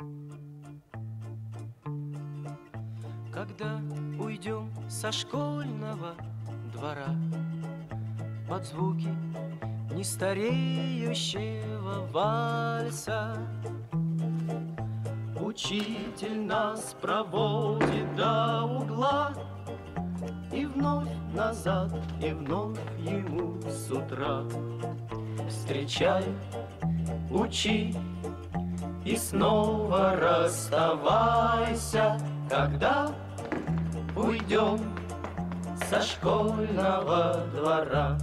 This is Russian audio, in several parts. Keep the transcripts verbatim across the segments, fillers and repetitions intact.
Когда уйдем со школьного двора под звуки нестареющего вальса, учитель нас проводит до угла, и вновь назад, и вновь ему с утра. Встречай, учи, и снова расставайся, когда уйдем со школьного двора.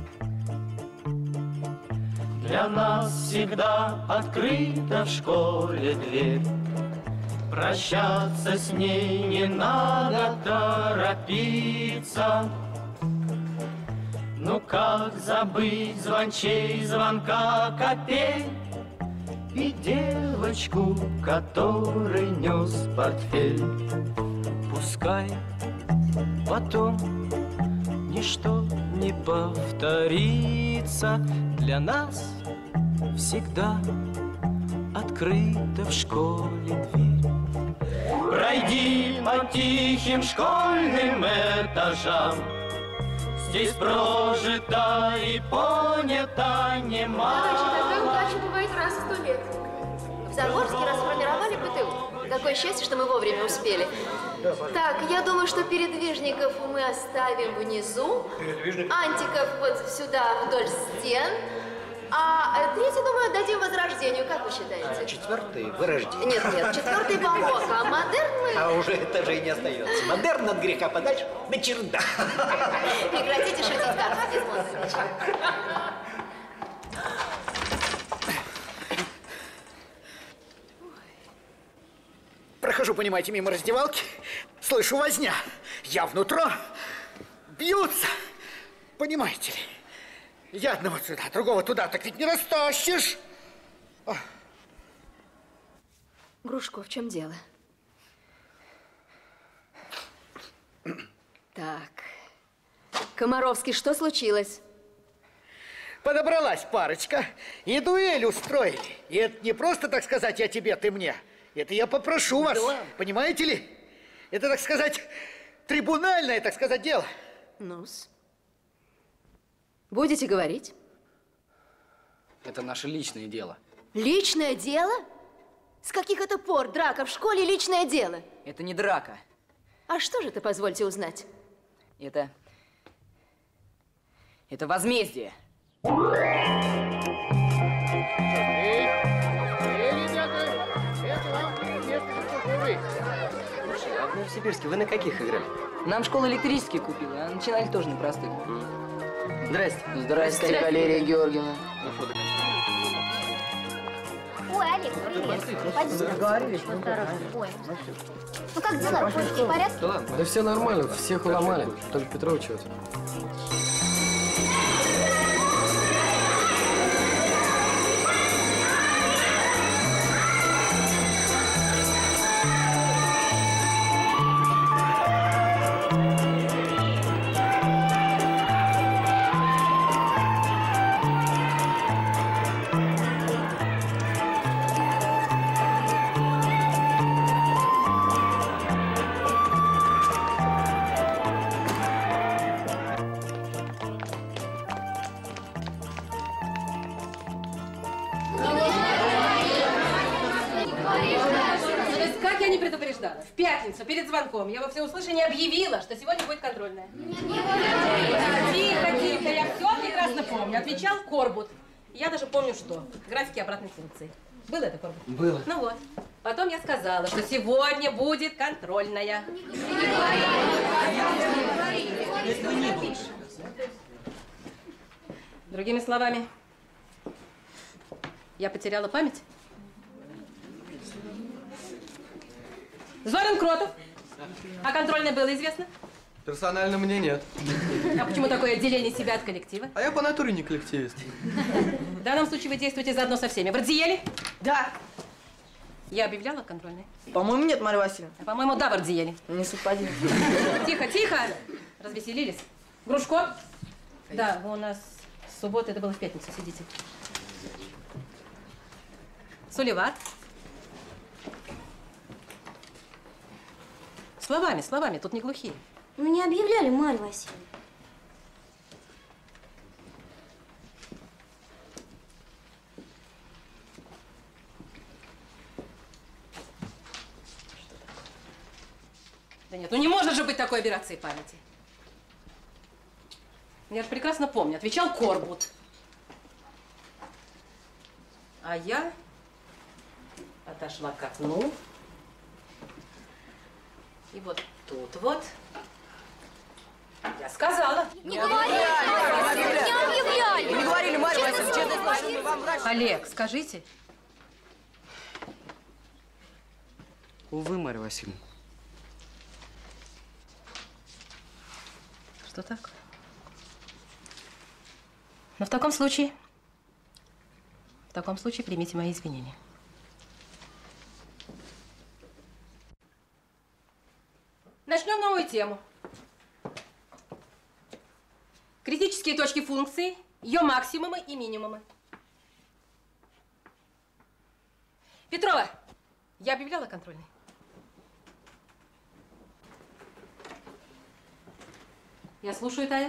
Для нас всегда открыта в школе дверь, прощаться с ней не надо торопиться. Ну как забыть звончей звонка копей и девочку, который нес портфель? Пускай потом ничто не повторится, для нас всегда открыта в школе дверь. Пройди по тихим школьным этажам, здесь прожито и понято немало. Такая удача бывает раз в сто лет. В Загорске расформировали ПТУ. Какое счастье, что мы вовремя успели. Так, я думаю, что передвижников мы оставим внизу. Антиков вот сюда вдоль стен. А третий, думаю, отдадим Возрождению. Как вы считаете? А четвертый – Вырождение. Нет, нет, четвертый Бамбок, а модерн мы… А уже этажей не остается. Модерн от греха подальше на чердак. Прекратите шутить, как здесь модно. Прохожу, понимаете, мимо раздевалки, слышу возня. Я внутрь, бьются, понимаете ли. Я одного сюда, другого туда, так ведь не растащишь. О. Грушко, в чем дело? Так. Комаровский, что случилось? Подобралась парочка и дуэль устроили. И это не просто, так сказать, я тебе, ты мне. Это я попрошу вас, да. Понимаете ли? Это, так сказать, трибунальное, так сказать, дело. Ну-с. Будете говорить? Это наше личное дело. Личное дело? С каких это пор драка в школе личное дело? Это не драка. А что же это, позвольте узнать? Это... Это возмездие. Слушай, а в Новосибирске вы на каких играли? Нам школа электрические купила, а начинали тоже на простых. Mm. Здрасте. Здрасте, Здрасте, Валерия Георгиевна. Ой, Олег, привет. Пойди. Договорились. Ой. Ну как дела? Все в порядке? Да ладно. Да все нормально, всех уломали. Только Петрович вот. В пятницу перед звонком я во всеуслышание объявила, что сегодня будет контрольная. Тихо, тихо, я все прекрасно помню. Отвечал Корбут. Я даже помню, что. Графики обратной функции. Было это, Корбут? Было. Ну вот. Потом я сказала, что сегодня будет контрольная. Другими словами, я потеряла память. Зорин Кротов. А контрольное было известно? Персонально мне нет. А почему такое отделение себя от коллектива? А я по натуре не коллективист. В данном случае вы действуете заодно со всеми. Вардиели? Да. Я объявляла контрольное? По-моему, нет, Марья Васильевна. А, по-моему, да, Вардиели. Не совпадение. Тихо, тихо. Развеселились. Грушко? Да, вы у нас с субботы, это было в пятницу. Сидите. Сулеват? Словами, словами, тут не глухие. Ну не объявляли, Марья Васильевна. Да нет, ну не может же быть такой операции памяти. Я же прекрасно помню, отвечал Корбут. А я отошла к окну. И вот тут вот я сказала. Не говорили! Не объявляли! Не говорили, Марья Васильевна, честное слово, что мы вам врач. Олег, скажите. Увы, Марья Васильевна. Что так? Но в таком случае, в таком случае примите мои извинения. Начнем новую тему. Критические точки функции, ее максимумы и минимумы. Петрова, я объявляла контрольный? Я слушаю, Тая.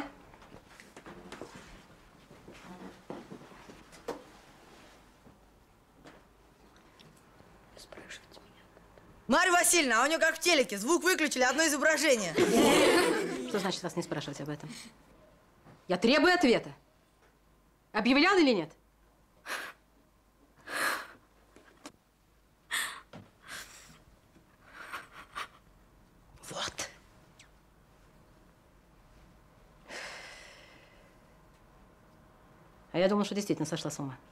Марья Васильевна, а у нее как в телеке. Звук выключили, одно изображение. Что значит вас не спрашивать об этом? Я требую ответа. Объявлял или нет? Вот. А я думала, что действительно сошла с ума.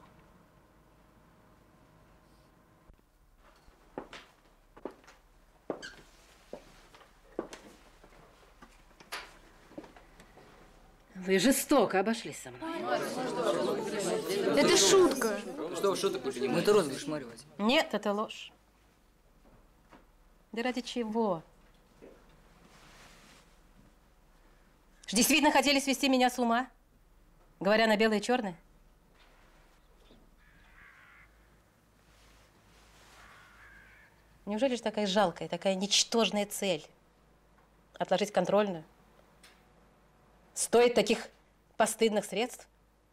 Вы жестоко обошлись со мной. Это шутка. Что вы шуток уже не Мы это розыгрыш, Марья Васильевна. Нет, это ложь. Да ради чего? Ж действительно хотели свести меня с ума, говоря на белое и черное? Неужели же такая жалкая, такая ничтожная цель отложить контрольную стоит таких постыдных средств?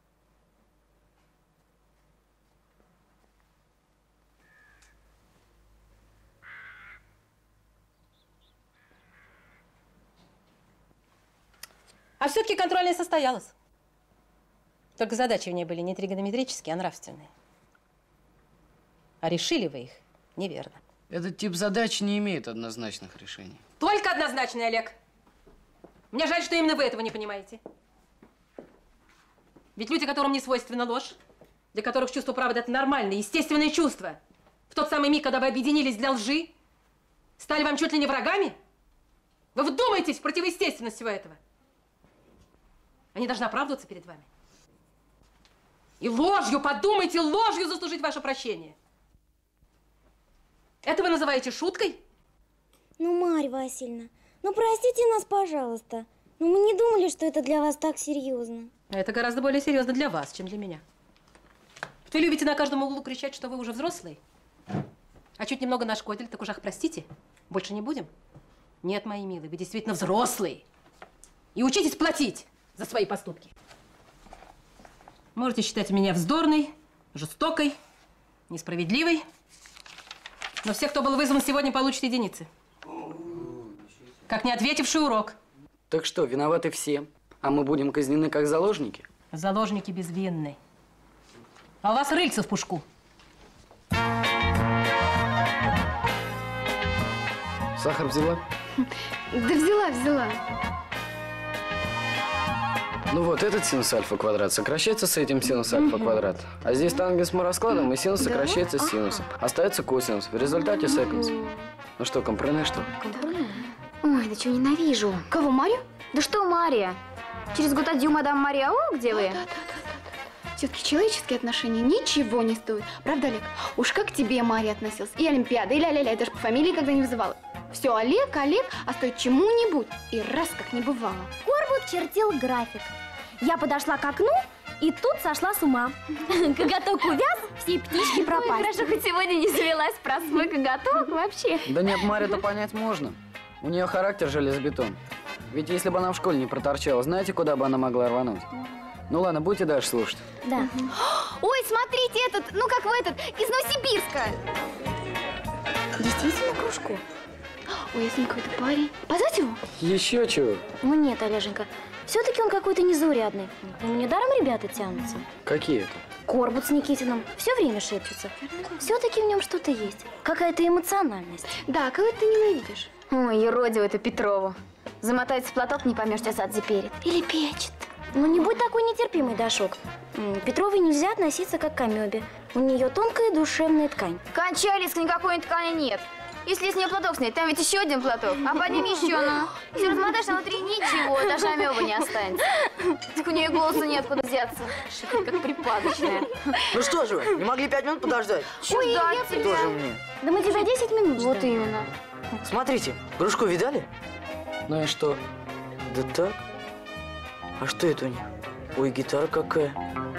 А все-таки контрольная состоялась. Только задачи в ней были не тригонометрические, а нравственные. А решили вы их неверно. Этот тип задач не имеет однозначных решений. Только однозначный, Олег. Мне жаль, что именно вы этого не понимаете. Ведь люди, которым не свойственна ложь, для которых чувство правды – это нормальное, естественное чувство, в тот самый миг, когда вы объединились для лжи, стали вам чуть ли не врагами? Вы вдумайтесь в противоестественность всего этого. Они должны оправдываться перед вами. И ложью, подумайте, ложью заслужить ваше прощение. Это вы называете шуткой? Ну, Марья Васильевна, ну простите нас, пожалуйста. Ну мы не думали, что это для вас так серьезно. Это гораздо более серьезно для вас, чем для меня. Вы любите на каждом углу кричать, что вы уже взрослый. А чуть немного нашкодили, так уж ах, простите, больше не будем? Нет, мои милые, вы действительно взрослые. И учитесь платить за свои поступки. Можете считать меня вздорной, жестокой, несправедливой. Но все, кто был вызван сегодня, получат единицы. Как не ответивший урок. Так что, виноваты все, а мы будем казнены как заложники? Заложники безвинны. А у вас рыльца в пушку. Сахар взяла? Да взяла, взяла. Ну вот, этот синус альфа квадрат сокращается с этим синус альфа квадрат. А здесь тангенс мы раскладываем, и синус сокращается с синусом. Остается косинус. В результате секонс. Ну что, компрене что? Ой, да чего ненавижу. Кого, Марию? Да что Мария? Через год адью, мадам Мария. О, где вы? Все-таки человеческие отношения ничего не стоят. Правда, Олег? Уж как к тебе Мария относилась. И Олимпиада, и ля-ля-ля, даже по фамилии когда не вызывала. Все, Олег, Олег, а стоит чему-нибудь. И раз как не бывало. Корбут чертил график. Я подошла к окну, и тут сошла с ума. Коготок увяз, все птички пропали. Хорошо, хоть сегодня не завелась про свой коготок вообще. Да нет, Марья, это понять можно. У нее характер железобетон. Ведь если бы она в школе не проторчала, знаете, куда бы она могла рвануть? Ну ладно, будете дальше слушать. Да. Ой, смотрите, этот, ну как в этот, из Новосибирска. Действительно кружку? Ой, если какой-то парень. Позвать его? Еще чего? Ну нет, Олеженька. Все-таки он какой-то незаурядный. К нему недаром ребята тянутся. Какие это? Корбут с Никитиным все время шепчутся. Все-таки в нем что-то есть. Какая-то эмоциональность. Да, кого ты ненавидишь? Ой, еродивую эту Петрову. Замотается в платок, не поймешь, что сад заперет. Или печет. Ну не будь такой нетерпимый, Дашок. М, Петровой нельзя относиться как к амебе. У нее тонкая душевная ткань. Кончай, Лизка, никакой ткани нет. Если с нее платок снять, там ведь еще один платок. А под ним еще, ну. Если размотаешь, там внутри ничего, даже амеба не останется. Так у нее голоса неоткуда взяться. Шипит, как припадочная. Ну что же вы, не могли пять минут подождать? Ой, я тебя. Тоже мне. Да мы тебя десять минут ждем. Вот именно. Смотрите, кружку видали? Ну и что? Да так. А что это у них? Ой, гитара какая.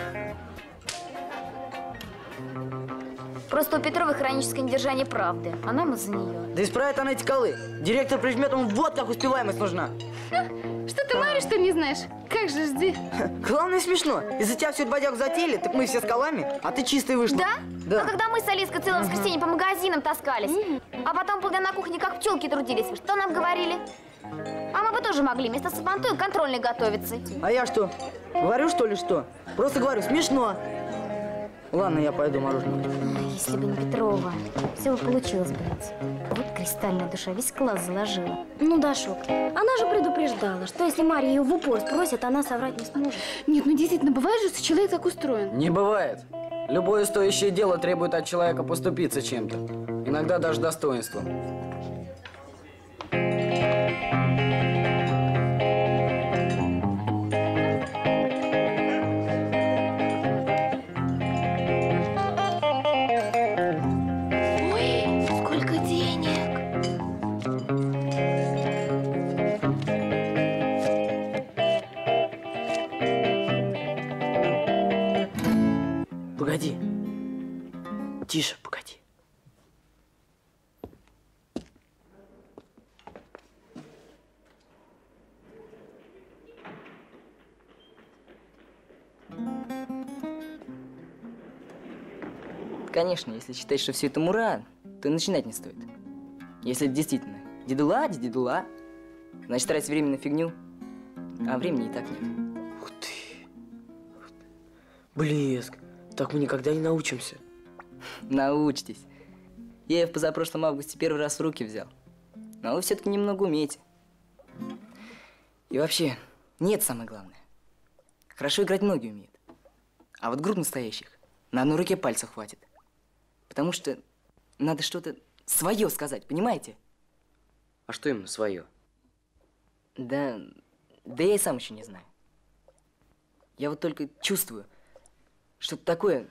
Просто у Петровой хроническое недержание правды, а нам из-за нее. Да исправит она эти колы. Директор прижмет, ему вот как успеваемость нужна. Что ты, Марю, что ли, не знаешь? Как же, жди. Главное смешно. Из-за тебя всю эту бодягу затеяли, так мы все с колами, а ты чистый вышла. Да? Да. А когда мы с Алиской целое воскресенье по магазинам таскались, а потом полдня на кухне как пчелки трудились, что нам говорили? А мы бы тоже могли вместо сабантуя контрольной готовиться. А я что? Говорю, что ли, что? Просто говорю, смешно. Ладно, я пойду мороженое. Если бы не Петрова, все бы получилось, блядь. Вот кристальная душа, весь класс заложила. Ну, Дашок, она же предупреждала, что если Марья ее в упор спросит, она соврать не сможет. Нет, ну действительно, бывает же, что человек так устроен. Не бывает. Любое стоящее дело требует от человека поступиться чем-то. Иногда даже достоинством. Ой, сколько денег. Погоди. Тише, погоди. Конечно, если считать, что все это мура, то начинать не стоит. Если это действительно дедула, дедула, значит тратить время на фигню, а времени и так нет. Ух ты. Ух ты. Блеск. Так мы никогда не научимся. Научитесь. Я ее в позапрошлом августе первый раз в руки взял. Но вы все-таки немного умеете. И вообще, нет, самое главное. Хорошо играть ноги умеют. А вот групп настоящих на одной руке пальца хватит. Потому что надо что-то свое сказать, понимаете? А что именно свое? Да, да я и сам еще не знаю. Я вот только чувствую, что-то такое.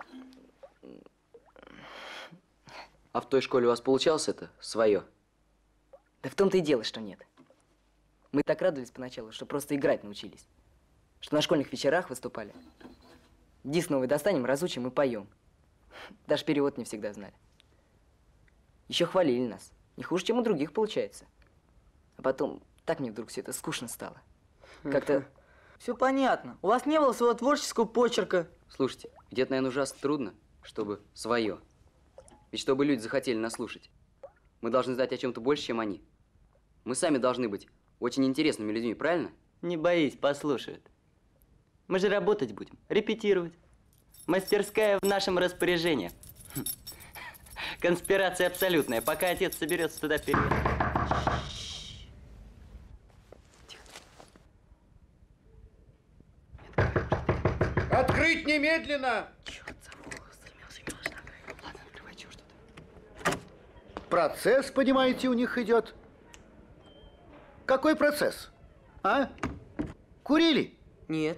А в той школе у вас получалось это свое? Да в том-то и дело, что нет. Мы так радовались поначалу, что просто играть научились. Что на школьных вечерах выступали. Диск новый достанем, разучим и поем. Даже перевод не всегда знали. Еще хвалили нас. Не хуже, чем у других получается. А потом, так мне вдруг все это скучно стало. Как-то… Все понятно. У вас не было своего творческого почерка. Слушайте, ведь это, наверное, ужасно трудно, чтобы свое. Ведь чтобы люди захотели нас слушать, мы должны знать о чем-то больше, чем они. Мы сами должны быть очень интересными людьми, правильно? Не боись, послушают. Мы же работать будем, репетировать. Мастерская в нашем распоряжении. Хм. Конспирация абсолютная. Пока отец соберется туда переехать. Открыть немедленно! Процесс, понимаете, у них идет. Какой процесс? А? Курили? Нет.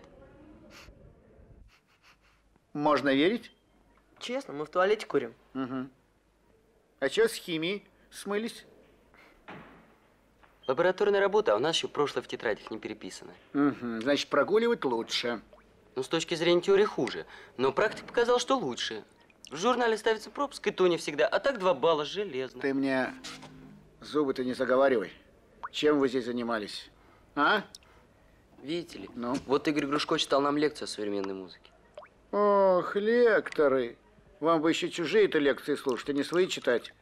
Можно верить? Честно, мы в туалете курим. Угу. А что с химией? Смылись? Лабораторная работа, а у нас еще прошлое в тетрадях не переписано. Угу. Значит, прогуливать лучше. Ну, с точки зрения теории хуже. Но практика показала, что лучше. В журнале ставится пропуск, и то не всегда. А так два балла железно. Ты мне зубы-то не заговаривай. Чем вы здесь занимались? А? Видите ли, Ну? вот Игорь Грушко читал нам лекцию о современной музыке. Ох, лекторы. Вам бы еще чужие-то лекции слушать, а не свои читать.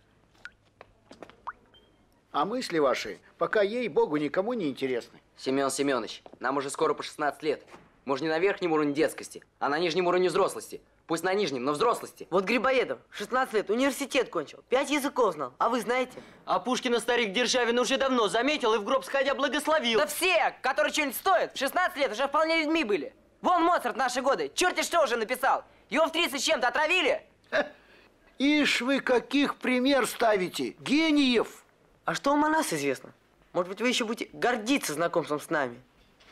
А мысли ваши пока, ей-богу, никому не интересны. Семен Семенович, нам уже скоро по шестнадцать лет. Может, не на верхнем уровне детскости, а на нижнем уровне взрослости. Пусть на нижнем, но взрослости. Вот Грибоедов, шестнадцать лет, университет кончил, пять языков знал. А вы знаете? А Пушкина старик Державин уже давно заметил и в гроб сходя благословил. Да все, которые что-нибудь стоят, в шестнадцать лет уже вполне людьми были. Вон Моцарт в наши годы, черти что уже написал. Его в тридцать с чем-то отравили. Ишь вы каких пример ставите? Гениев! А что вам о нас известно? Может быть, вы еще будете гордиться знакомством с нами?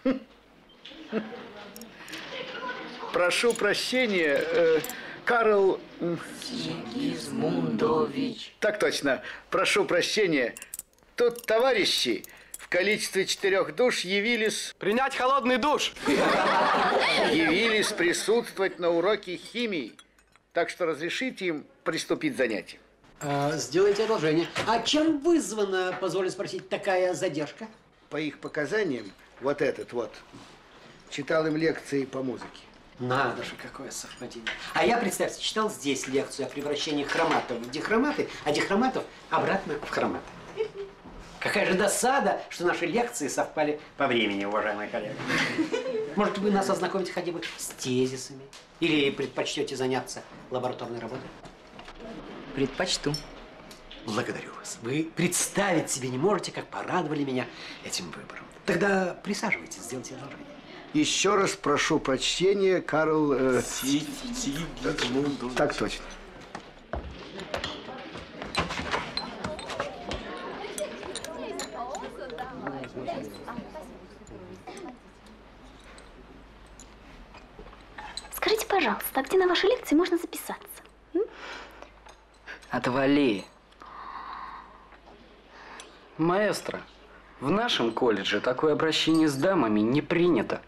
Прошу прощения, э, Карл... Сигизмундович. Так точно. Прошу прощения. Тут товарищи в количестве четырех душ явились... Принять холодный душ! Явились присутствовать на уроке химии. Так что разрешите им приступить к занятиям. А, сделайте одолжение. А чем вызвана, позволю спросить, такая задержка? По их показаниям, вот этот вот читал им лекции по музыке. Надо же, какое совпадение. А я, представьте, читал здесь лекцию о превращении хроматов в дихроматы, а дихроматов обратно в хроматы. Какая же досада, что наши лекции совпали по времени, уважаемые коллеги. Может, вы нас ознакомите хотя бы с тезисами? Или предпочтете заняться лабораторной работой? Предпочту. Благодарю вас. Вы представить себе не можете, как порадовали меня этим выбором. Тогда присаживайтесь, сделайте одолжение. Еще раз прошу прочтения, Карл... Э, так точно. Скажите, пожалуйста, а где на ваши лекции можно записаться? М? Отвали. Маэстро, в нашем колледже такое обращение с дамами не принято.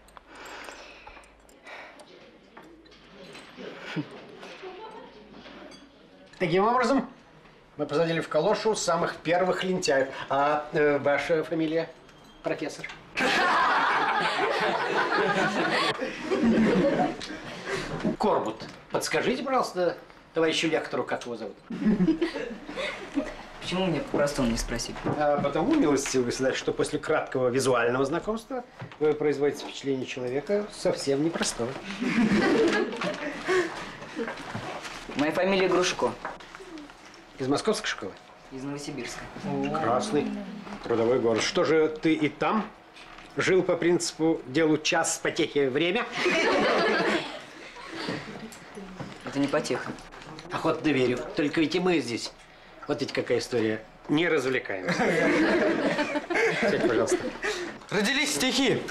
Таким образом, мы посадили в калошу самых первых лентяев. А э, ваша фамилия, профессор? Корбут. Подскажите, пожалуйста, товарищу лектору, как его зовут? Почему мне по-простому не спросили? А потому, милостивый государь, что после краткого визуального знакомства вы производите впечатление человека совсем непростого. Моя фамилия Грушко. Из московской школы? Из Новосибирска. Прекрасный трудовой город. Что же, ты и там жил по принципу «делу час, потехи время»? Это не потеха. Охотно верю. Только ведь и мы здесь. Вот ведь какая история. Не развлекаемся. Сядь, пожалуйста. Родились стихи.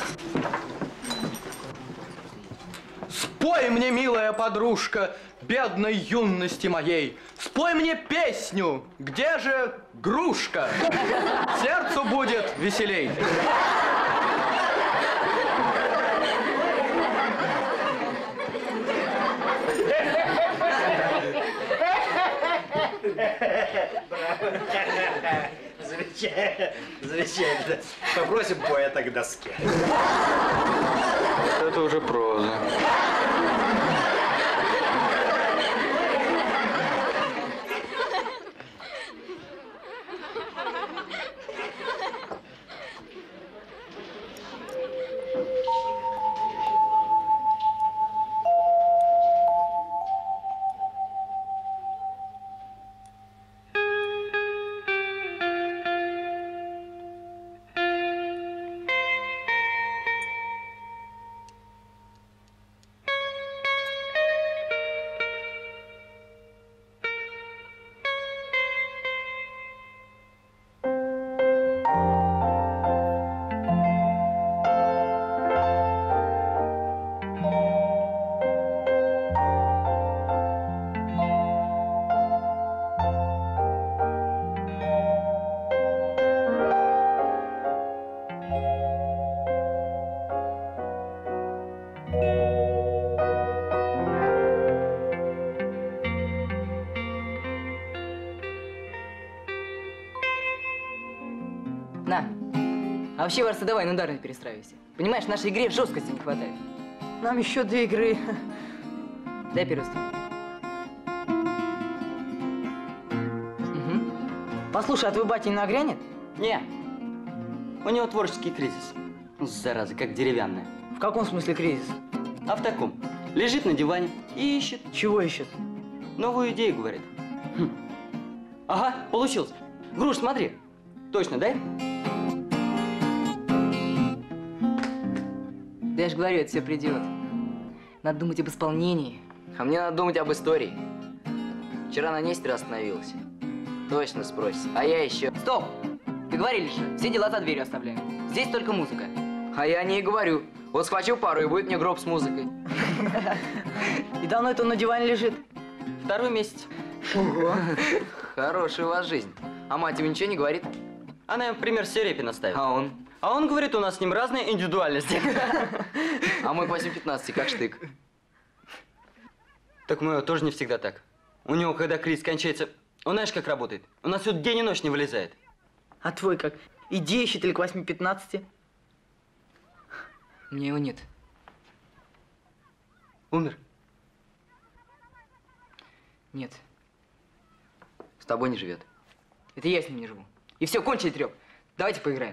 Спой мне, милая подружка, бедной юности моей, спой мне песню, где же грушка? Сердцу будет веселей. Замечательно. Замечательно. Попросим поэта к доске. Это уже проза. А вообще, Варса, давай на ударный перестраивайся. Понимаешь, в нашей игре жесткости не хватает. Нам еще две игры. Дай первый стул. Угу. Послушай, а твой батя не нагрянет? Не. У него творческий кризис. Зараза, как деревянная. В каком смысле кризис? А в таком. Лежит на диване и ищет. Чего ищет? Новую идею, говорит. Хм. Ага, получилось. Груш, смотри. Точно, дай? Да я же говорю, это все придет. Надо думать об исполнении. А мне надо думать об истории. Вчера на Нестере остановился. Точно спросишь. А я еще... Стоп! Договорились же, все дела за дверью оставляем. Здесь только музыка. А я не говорю. Вот схвачу пару, и будет мне гроб с музыкой. И давно это он на диване лежит? Второй месяц. Ого. Хорошая у вас жизнь. А мать ему ничего не говорит? Она ему пример Серепина ставит. А он? А он говорит, у нас с ним разные индивидуальности. А мы к восьми пятнадцати, как штык. Так мы тоже не всегда так. У него, когда кризис кончается, он знаешь, как работает? У нас тут день и ночь не вылезает. А твой как? Идея ищет или к восьми пятнадцати? У меня его нет. Умер? Нет. С тобой не живет. Это я с ним не живу. И все, кончили треп. Давайте поиграем.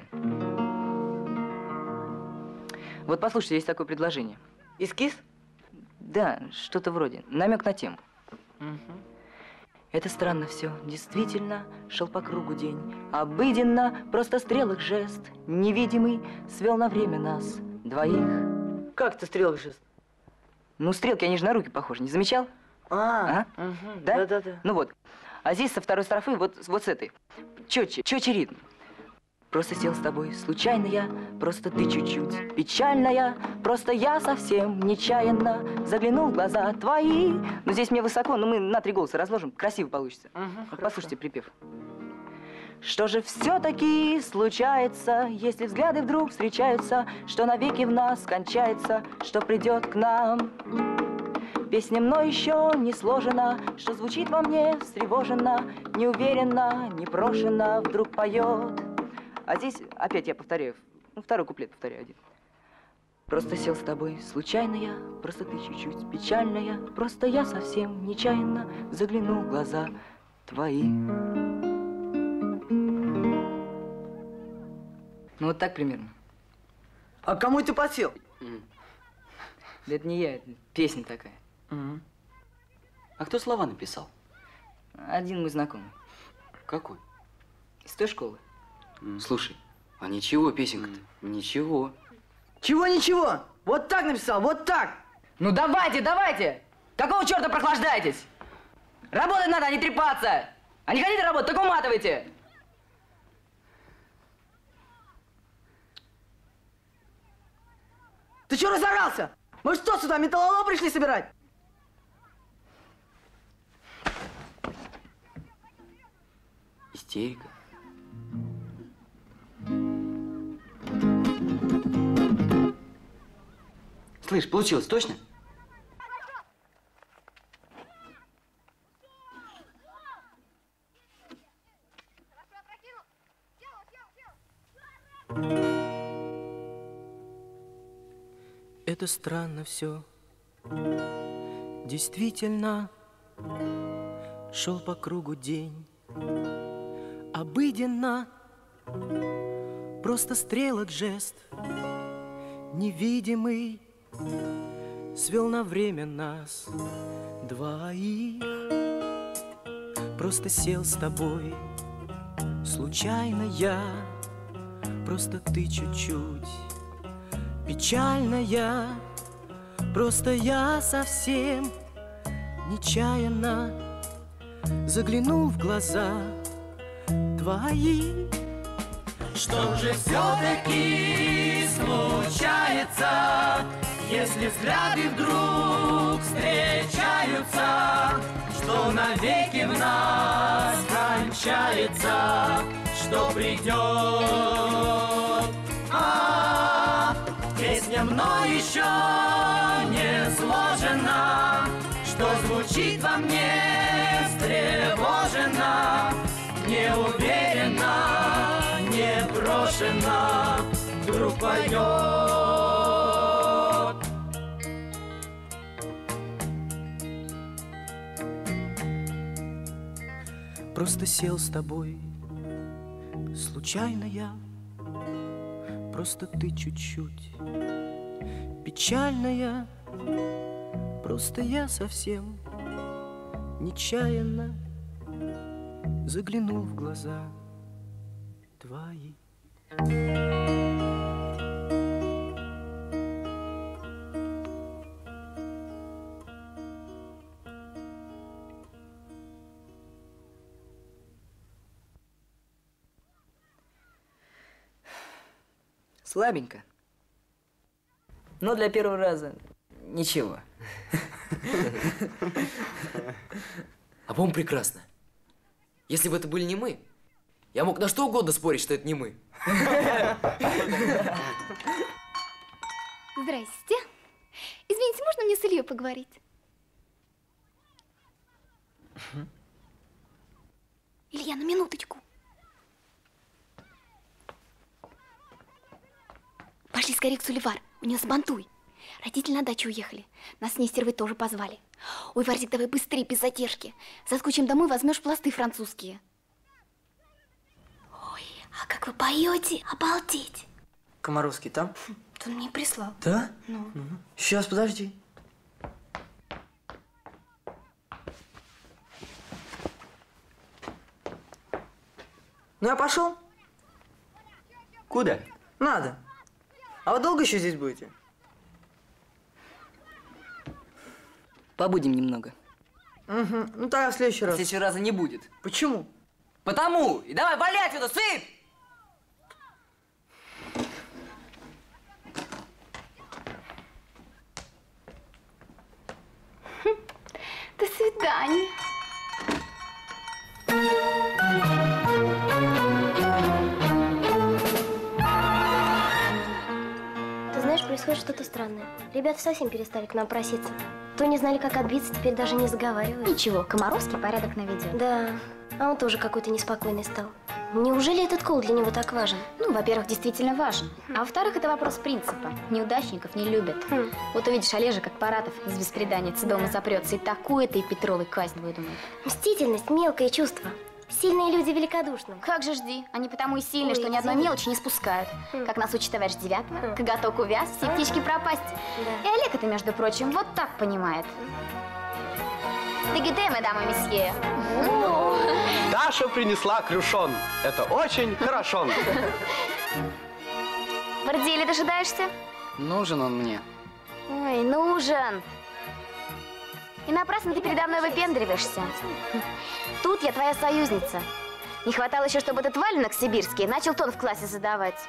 Вот послушайте, есть такое предложение. Эскиз? Да, что-то вроде. Намек на тему. Угу. Это странно все, действительно, шел по кругу день. Обыденно, просто стрелок жест, невидимый, свел на время нас двоих. Как это стрелок жест? Ну, стрелки, они же на руки похожи, не замечал? А, а? Угу. Да? Да-да-да. Ну вот. А здесь со второй строфы вот, вот с этой. Четче, четче ритм. Просто сел с тобой случайно я, просто ты чуть-чуть печальная, просто я совсем нечаянно заглянул в глаза твои. Ну здесь мне высоко, но мы на три голоса разложим, красиво получится. Угу, Вот послушайте припев. Что же все-таки случается, если взгляды вдруг встречаются, что навеки в нас кончается, что придет к нам? Песня мной еще не сложена, что звучит во мне встревоженно, неуверенно, непрошенно вдруг поет. А здесь опять я повторяю, ну второй куплет повторяю один. Просто сел с тобой случайно я, просто ты чуть-чуть печальная, просто я совсем нечаянно заглянул в глаза твои. Ну вот так примерно. А кому ты подсел? Mm. Да это не я, это песня такая. Mm. А кто слова написал? Один мой знакомый. Какой? Из той школы. Mm. Слушай, а ничего песенка-то? Mm. Ничего. Чего-ничего? Вот так написал, вот так! Ну давайте, давайте! Какого черта прохлаждаетесь? Работать надо, а не трепаться! А не хотите работать, так уматывайте! Ты что разорался? Мы что сюда, металлолом пришли собирать? Истерика. Слышь, получилось, точно? Это странно все. Действительно, шел по кругу день. Обыденно, просто стрелок жест, невидимый, свел на время нас двоих. Просто сел с тобой случайно я, просто ты чуть-чуть печальная, просто я совсем нечаянно заглянул в глаза твои. Что же все-таки случается, если взгляды вдруг встречаются, что навеки в нас кончается, что придет? А, песня мной еще не сложена, что звучит во мне встревоженно, неуверенно, не брошена вдруг поет. Просто сел с тобой, случайно я, просто ты чуть-чуть печальная, просто я совсем нечаянно заглянул в глаза твои. Слабенько. Но для первого раза ничего. А по-моему, прекрасно. Если бы это были не мы, я мог на что угодно спорить, что это не мы. Здрасте. Извините, можно мне с Ильей поговорить? Илья, на минуточку. Пошли скорее к Суливар, у нее сбантуй. Родители на дачу уехали. Нас с Нестеровой тоже позвали. Ой, Варзик, давай быстрее, без задержки. Заскучим домой, возьмешь пласты французские. Ой, а как вы поете, обалдеть. Комаровский там? Он мне прислал. Да? Ну. Сейчас, подожди. Ну, я пошел. Куда? Надо. А вы долго еще здесь будете? Побудем немного. Угу. Ну тогда в следующий раз. В следующий раза не будет. Почему? Потому! И давай, вали отсюда, сыпь! До свидания. Ты знаешь, происходит что-то странное. Ребята совсем перестали к нам проситься. То не знали, как отбиться, теперь даже не заговаривают. Ничего, Комаровский порядок наведет. Да, а он тоже какой-то неспокойный стал. Неужели этот кол для него так важен? Ну, во-первых, действительно важен. А во-вторых, это вопрос принципа. Неудачников не любят. Хм. Вот увидишь, Олежа, как Паратов из бесприданницы дома запрется, и такую-то и Петровой казнь выдумает. Мстительность – мелкое чувство. Сильные люди великодушны. Как же жди? Они потому и сильны, Ой, что ни одной извини. мелочи не спускают. Хм. Как нас учит товарищ Девятого, Хм. коготок увяз, все птички пропасть. Да. И Олег это, между прочим, вот так понимает. Дегите, мадам и месье. Даша принесла крюшон. Это очень хорошо. Бордели дожидаешься? Нужен он мне. Ой, нужен. И напрасно ты передо мной выпендриваешься. Тут я твоя союзница. Не хватало еще, чтобы этот валенок сибирский начал тон в классе задавать.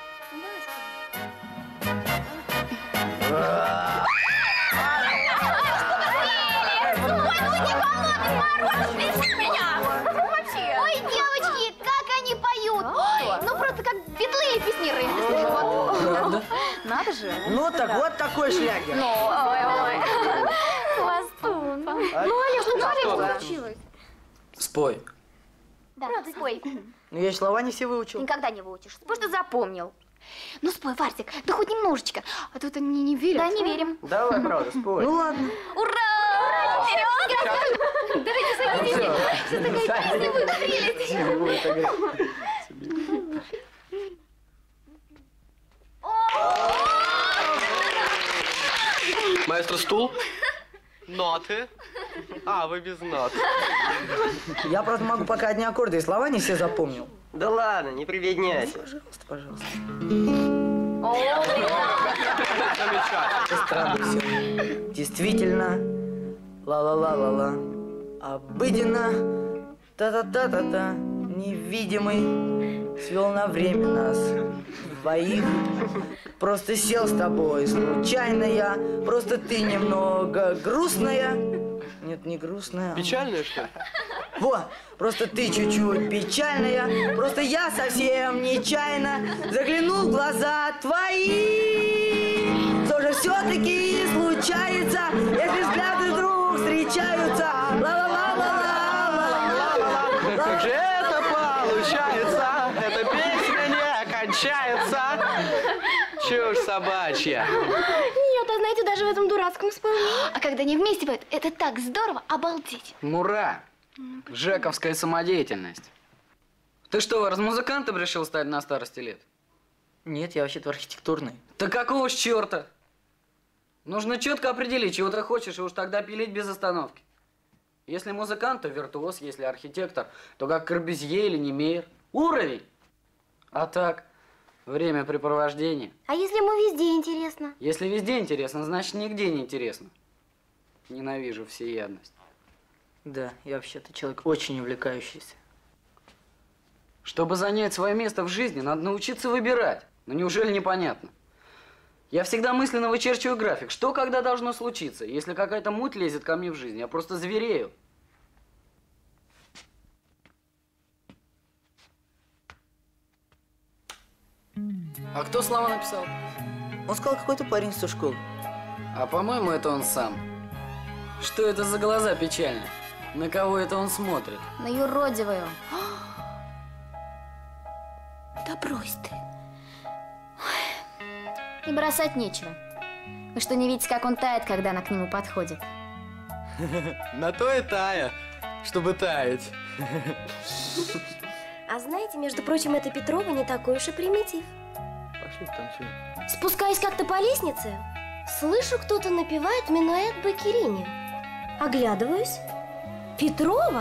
Ой, девочки, как они поют! Ой, ну просто как битлы песниры. Правда? Надо же. Ну так вот такой шлягер. Ну, ой-ой. Хвостун. Ну, Олег, ну что получилось? Спой. Да, спой. Ну я и слова не все выучил. Никогда не выучишь. Спой, что запомнил. Ну спой, Варсик, да хоть немножечко, а то они не верят. Да, не верим. Давай, правда, спой. Ну ладно. Ура! Вперед! Давайте садитесь. Что такая песня будет прелесть. Маэстро, стул? Ноты? А, вы без нот. Я просто могу пока одни аккорды и слова не все запомнил. Да ладно, не прибедняйся. Пожалуйста, пожалуйста. Замечательно. Эстрада все. Действительно. Ла-ла-ла-ла-ла. Обыденно. Та-та-та-та-та. Невидимый свел на время нас двоих. Просто сел с тобой случайно я. Просто ты немного грустная. Нет, не грустная. Печальная, что ли? Во, просто ты чуть-чуть печальная. Просто я совсем нечаянно заглянул в глаза твои. Что же все-таки случается, если взгляды вдруг встречаются? Ла-ла-ла-ла-ла-ла-ла-ла. Как же это получается? Эта песня не кончается. Чушь собачья. Нет, а знаете, даже в этом дурацком исполнении. А когда они вместе поют, это так здорово, обалдеть. Мура. Жековская самодеятельность. Ты что, раз музыкантом решил стать на старости лет? Нет, я вообще-то архитектурный. Да какого ж черта? Нужно четко определить, чего ты хочешь, и уж тогда пилить без остановки. Если музыкант, то виртуоз, если архитектор, то как Корбюзье или Немейер. Уровень! А так, времяпрепровождение. А если ему везде интересно? Если везде интересно, значит нигде не интересно. Ненавижу всеядность. Да, я вообще-то человек очень увлекающийся. Чтобы занять свое место в жизни, надо научиться выбирать. Ну неужели непонятно? Я всегда мысленно вычерчиваю график. Что когда должно случиться? Если какая-то муть лезет ко мне в жизнь, я просто зверею. А кто слова написал? Он сказал, какой-то парень со школы. А по-моему, это он сам. Что это за глаза печальные? На кого это он смотрит? На юродивую. Да брось ты. И бросать нечего. Вы что, не видите, как он тает, когда она к нему подходит? На то и тая, чтобы таять. А знаете, между прочим, эта Петрова не такой уж и примитив. Пошли танцуем. Спускаясь как-то по лестнице, слышу, кто-то напевает минуэт Баккерини. Оглядываюсь. Петрова?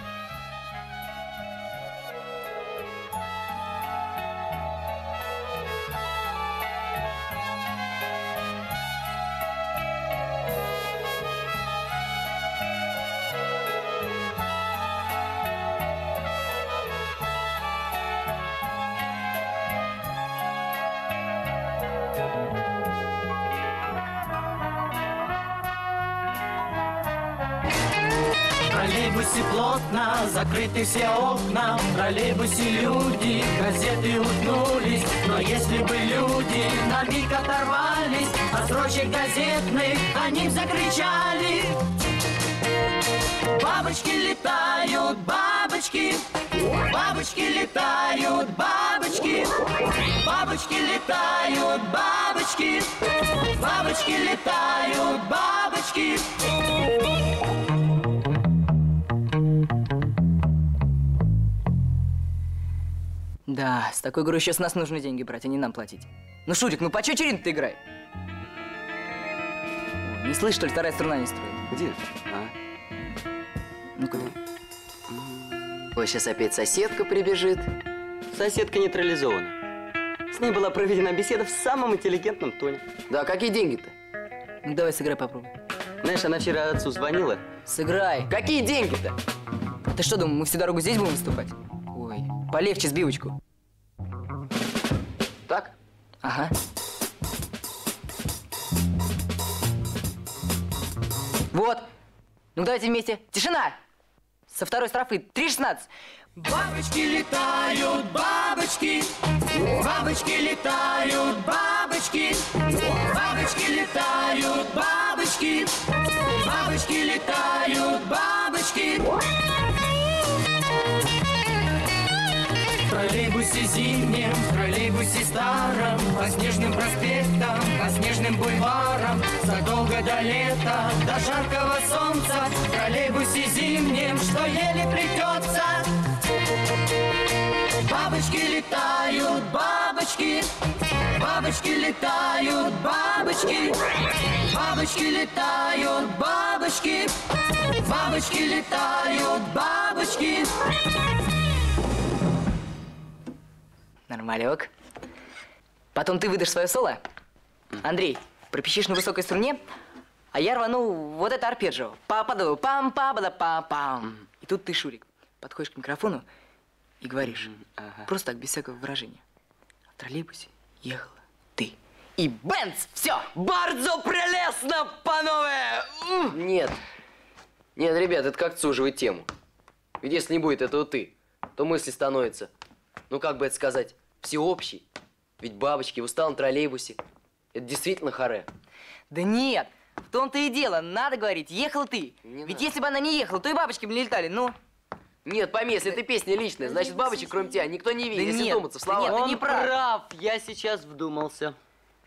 В троллейбусе плотно закрыты все окна, в троллейбусе люди, газеты уткнулись. Но если бы люди на миг оторвались от строчек газетных, они б закричали: бабочки летают, бабочки, бабочки летают, бабочки, бабочки летают, бабочки, бабочки летают, бабочки. Да, с такой игрой еще с нас нужны деньги брать, а не нам платить. Ну, Шурик, ну по чё черин-то играй? Ой, не слышишь, что ли, вторая струна не строит? Где? А? Ну куда? Ой, сейчас опять соседка прибежит. Соседка нейтрализована. С ней была проведена беседа в самом интеллигентном тоне. Да, какие деньги-то? Ну давай сыграй, попробуй. Знаешь, она вчера отцу звонила. Сыграй. Какие деньги-то? А ты что, думал, мы всю дорогу здесь будем выступать? Ой, полегче сбивочку. Так? Ага. Вот. Ну давайте вместе. Тишина! Со второй строфы. три шестнадцать. Бабочки летают, бабочки, бабочки летают, бабочки, бабочки летают, бабочки, бабочки летают, бабочки. В троллейбусе зимнем, в троллейбусе старом, по снежным проспектам, по снежным бульварам, задолго до лета, до жаркого солнца, в троллейбусе зимнем, что еле плетется. Бабочки летают, бабочки, бабочки летают, бабочки, бабочки летают, бабочки, бабочки летают, бабочки. Нормалек. Потом ты выдашь свое соло. Андрей, пропищишь на высокой струне, а я рвану вот это арпеджио. Па-па-ду, пам-па-ба-да-па-пам. И тут ты, Шурик, подходишь к микрофону и говоришь. Ага. Просто так, без всякого выражения. В троллейбусе ехала ты. И бенц! Все! Бардзо прелестно, панове! Нет. Нет, ребят, это как суживает тему. Ведь если не будет этого ты, то мысли становятся, ну как бы это сказать, всеобщей. Ведь бабочки в усталом троллейбусе. Это действительно харе. Да нет! В том-то и дело. Надо говорить, ехала ты. Не Ведь надо. Если бы она не ехала, то и бабочки бы не летали. Ну? Нет, пойми, если это песня личная, значит бабочек, кроме тебя, никто не видит, да если нет, думаться в словах. Да нет, Он ты не прав. прав. Я сейчас вдумался.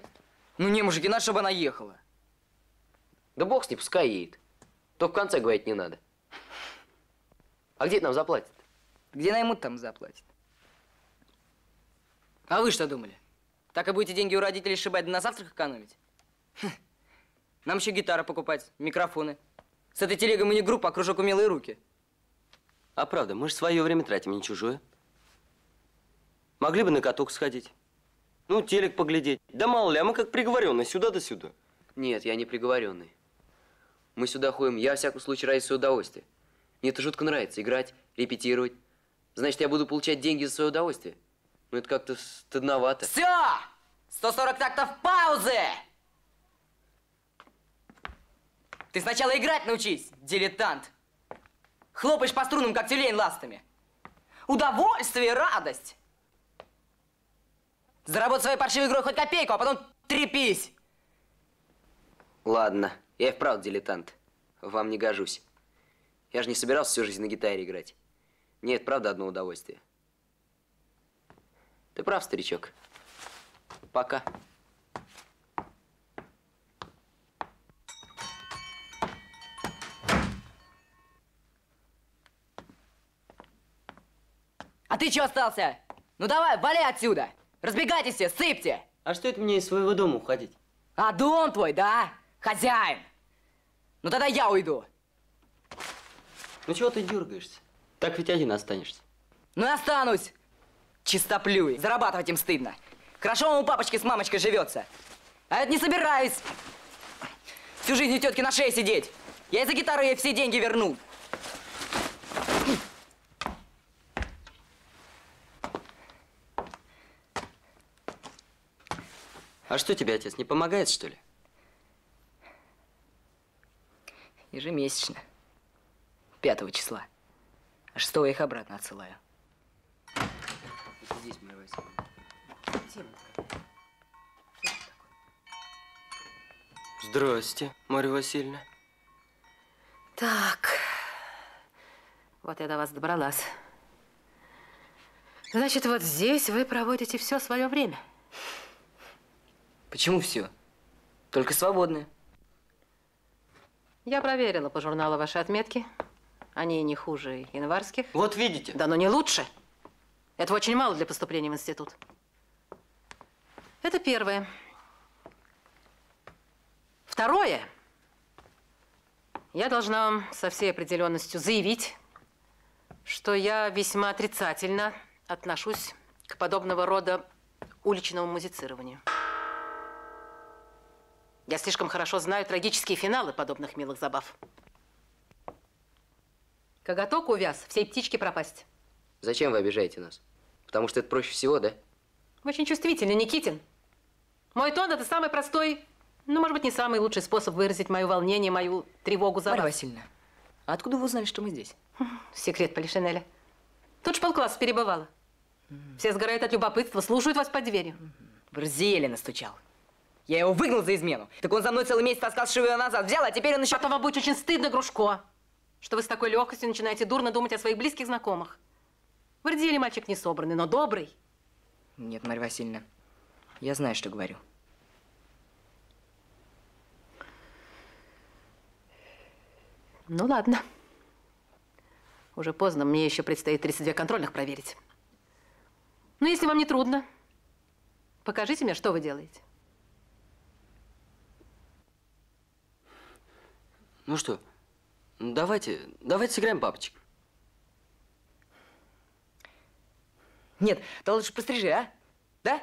Ну не, мужики, надо, чтобы она ехала. Да бог с ней, пускай едет. Только в конце говорить не надо. А где это нам заплатят? Где наймут, там заплатят. А вы что думали? Так и будете деньги у родителей сшибать, да на завтрак экономить? Хм. Нам еще гитары покупать, микрофоны. С этой телегой мы не группа, а кружок умелые руки. А правда, мы же свое время тратим, не чужое. Могли бы на каток сходить. Ну, телек поглядеть. Да мало ли, а мы как приговоренные, сюда да сюда. Нет, я не приговоренный. Мы сюда ходим, я, во всяком случае, ради своего удовольствия. Мне это жутко нравится, играть, репетировать. Значит, я буду получать деньги за свое удовольствие. Ну, это как-то стыдновато. Все! сто сорок тактов паузы! Ты сначала играть научись, дилетант. Хлопаешь по струнам, как тюлень ластами. Удовольствие и радость. Заработай своей паршивой игрой хоть копейку, а потом трепись. Ладно, я и вправду дилетант. Вам не гожусь. Я же не собирался всю жизнь на гитаре играть. Мне это правда одно удовольствие. Ты прав, старичок. Пока. А ты чё остался? Ну давай, вали отсюда! Разбегайтесь все, сыпьте! А что это мне из своего дома уходить? А дом твой, да? Хозяин! Ну тогда я уйду. Ну чего ты дергаешься? Так ведь один останешься. Ну и останусь! Чистоплюй, зарабатывать им стыдно. Хорошо вам у папочки с мамочкой живется. А это не собираюсь. Всю жизнь у тетки на шее сидеть. Я из-за гитары ей все деньги верну. А что тебе, отец, не помогает, что ли? Ежемесячно. Пятого числа. А шестого я их обратно отсылаю. Это здесь, Марья Васильевна. Здрасте, Марья Васильевна. Так, вот я до вас добралась. Значит, вот здесь вы проводите все свое время. Почему все? Только свободные. Я проверила по журналу ваши отметки. Они не хуже январских. Вот видите. Да, но не лучше. Этого очень мало для поступления в институт. Это первое. Второе. Я должна вам со всей определенностью заявить, что я весьма отрицательно отношусь к подобного рода уличному музицированию. Я слишком хорошо знаю трагические финалы подобных милых забав. Коготок увяз, всей птичке пропасть. Зачем вы обижаете нас? Потому что это проще всего, да? Вы очень чувствительный, Никитин. Мой тон – это самый простой, ну, может быть, не самый лучший способ выразить мое волнение, мою тревогу за Марья вас. Васильевна, а откуда вы узнали, что мы здесь? Секрет Полишинеля. Тут ж полкласса перебывала. Все сгорают от любопытства, слушают вас под дверью. В Рзеле настучал. Я его выгнал за измену. Так он за мной целый месяц таскался, что его назад взял, а теперь он еще... Потом вам будет очень стыдно, Грушко, что вы с такой легкостью начинаете дурно думать о своих близких знакомых. В Рзеле мальчик не собранный, но добрый. Нет, Марья Васильевна, я знаю, что говорю. Ну, ладно. Уже поздно, мне еще предстоит тридцать две контрольных проверить. Ну, если вам не трудно, покажите мне, что вы делаете. Ну что, давайте, давайте сыграем папочек. Нет, да лучше пострижи, а? Да?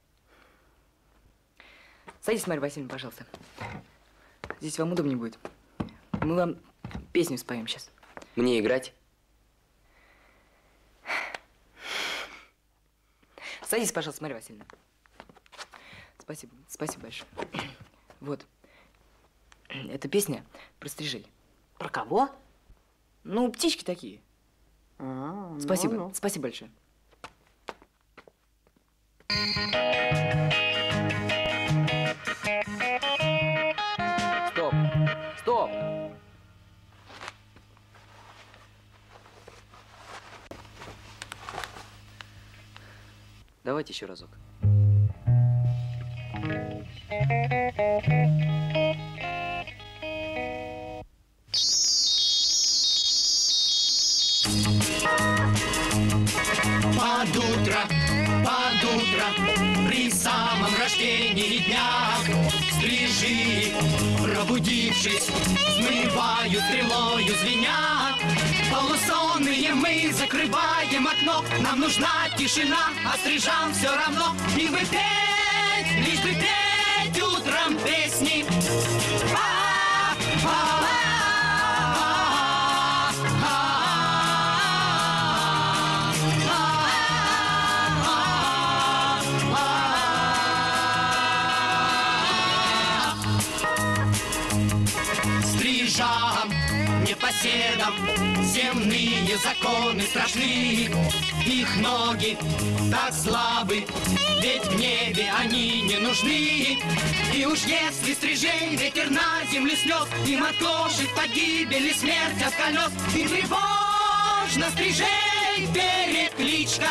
Садитесь, Марья Васильевна, пожалуйста. Здесь вам удобнее будет. Мы вам песню споем сейчас. Мне играть? Садитесь, пожалуйста, Марья Васильевна. Спасибо, спасибо большое. Вот. Эта песня про стрижей. Про кого? Ну, птички такие. А, спасибо, ну, ну. спасибо большое. Стоп, стоп. Давайте еще разок. Под утро, под утро, при самом рождении дня стрижи, пробудившись, смывают стрелою звеня. Полусонные мы закрываем окно, нам нужна тишина, а стрижам все равно. И бы петь, лишь бы петь утром песни. Стрижам, непоседам, земные законы страшны. Их ноги так слабы, ведь в небе они не нужны. И уж если стрижей ветер на землю снес, им отложит погибель и смерть от колес. И тревожно стрижей перекличка.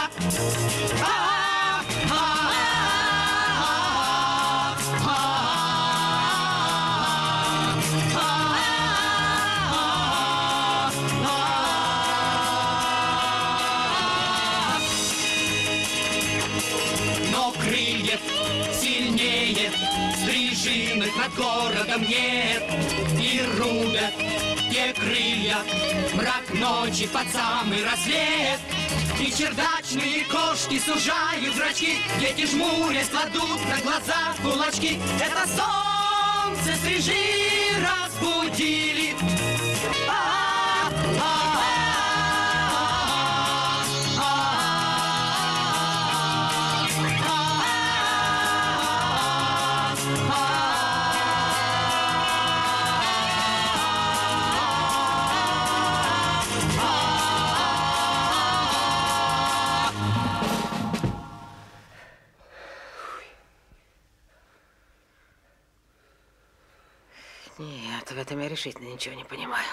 Сильнее стрижиных над городом нет. И рубят те крылья, мрак ночи под самый рассвет. И чердачные кошки сужают зрачки, дети жмурясь кладут на глаза кулачки. Это солнце стрижи разбудили. Нет, в этом я решительно ничего не понимаю.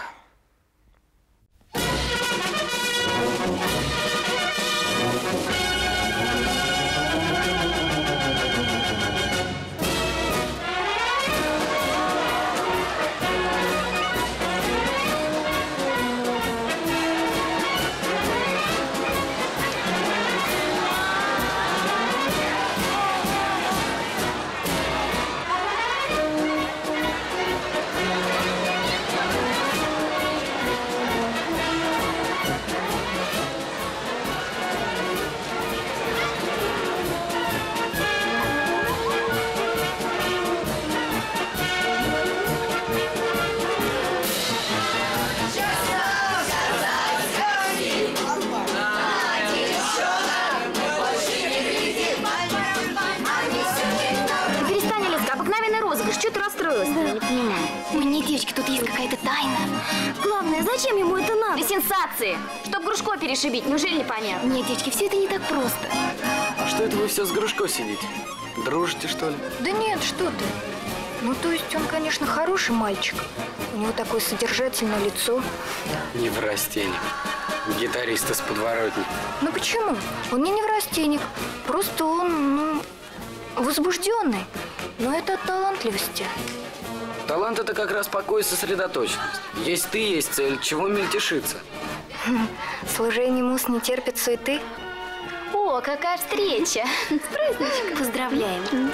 Зачем ему это надо? Для сенсации. Чтоб Грушко перешибить. Неужели не понятно? Нет, девочки, все это не так просто. А что это вы все с Грушко сидите? Дружите, что ли? Да нет, что ты. Ну, то есть он, конечно, хороший мальчик. У него такое содержательное лицо. Неврастенник. Гитарист из подворотни. Ну почему? Он не неврастенник. Просто он, ну, возбужденный. Но это от талантливости. Талант – это как раз покой и сосредоточенность. Есть ты, есть цель. Чего мельтешиться? Служение мус не терпит суеты. О, какая встреча! С праздничком. Поздравляем.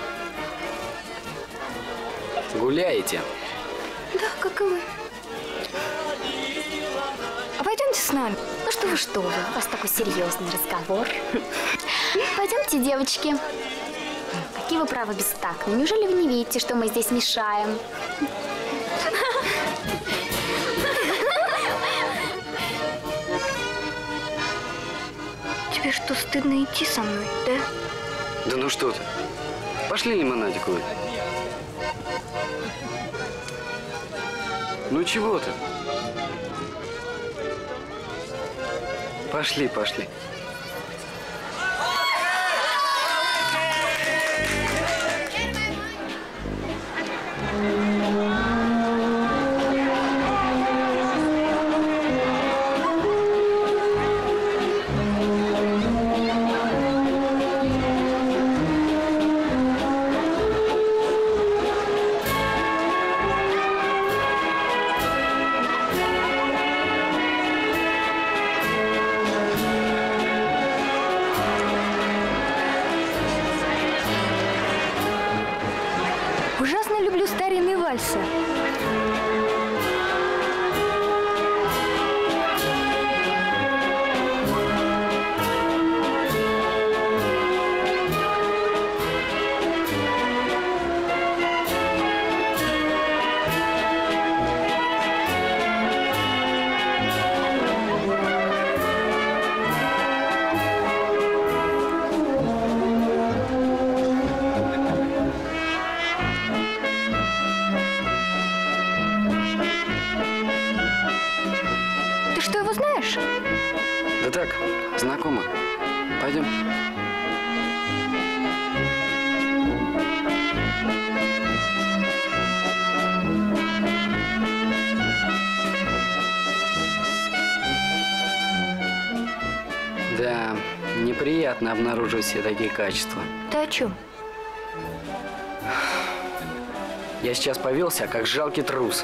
Гуляете? Да, как и мы. А пойдемте с нами. Ну что вы, что вы, у вас такой серьезный разговор. Пойдемте, девочки. Какие вы, право, бестактны. Неужели вы не видите, что мы здесь мешаем? Тебе что, стыдно идти со мной, да? Да ну что ты. Пошли лимонадик выпить. Ну чего ты? Пошли, пошли. старинный вальс. Ты что, его знаешь? Да так, знакомо. Пойдем. Да, неприятно обнаруживать все такие качества. Ты о чем? Я сейчас повел себя, как жалкий трус.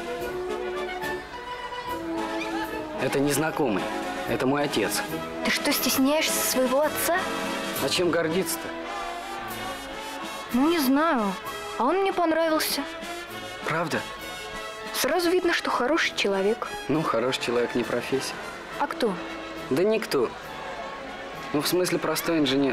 Это незнакомый. Это мой отец. Ты что, стесняешься своего отца? А чем гордиться-то? Ну, не знаю. А он мне понравился. Правда? Сразу видно, что хороший человек. Ну, хороший человек не профессия. А кто? Да никто. Ну, в смысле, простой инженер.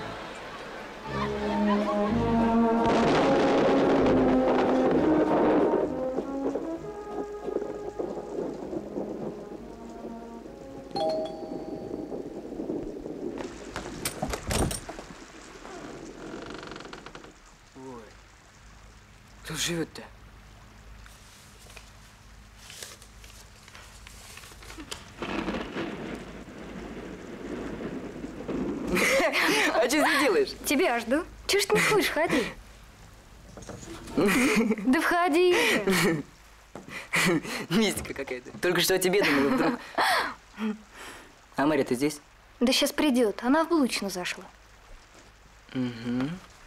Кто живет-то? А что ты делаешь? Тебя жду. Чего ж ты не слышишь? Ходи. Да входи же. Мистика какая-то. Только что о тебе думала вдруг. А Мария, ты здесь? Да сейчас придет. Она в булочную зашла. Угу.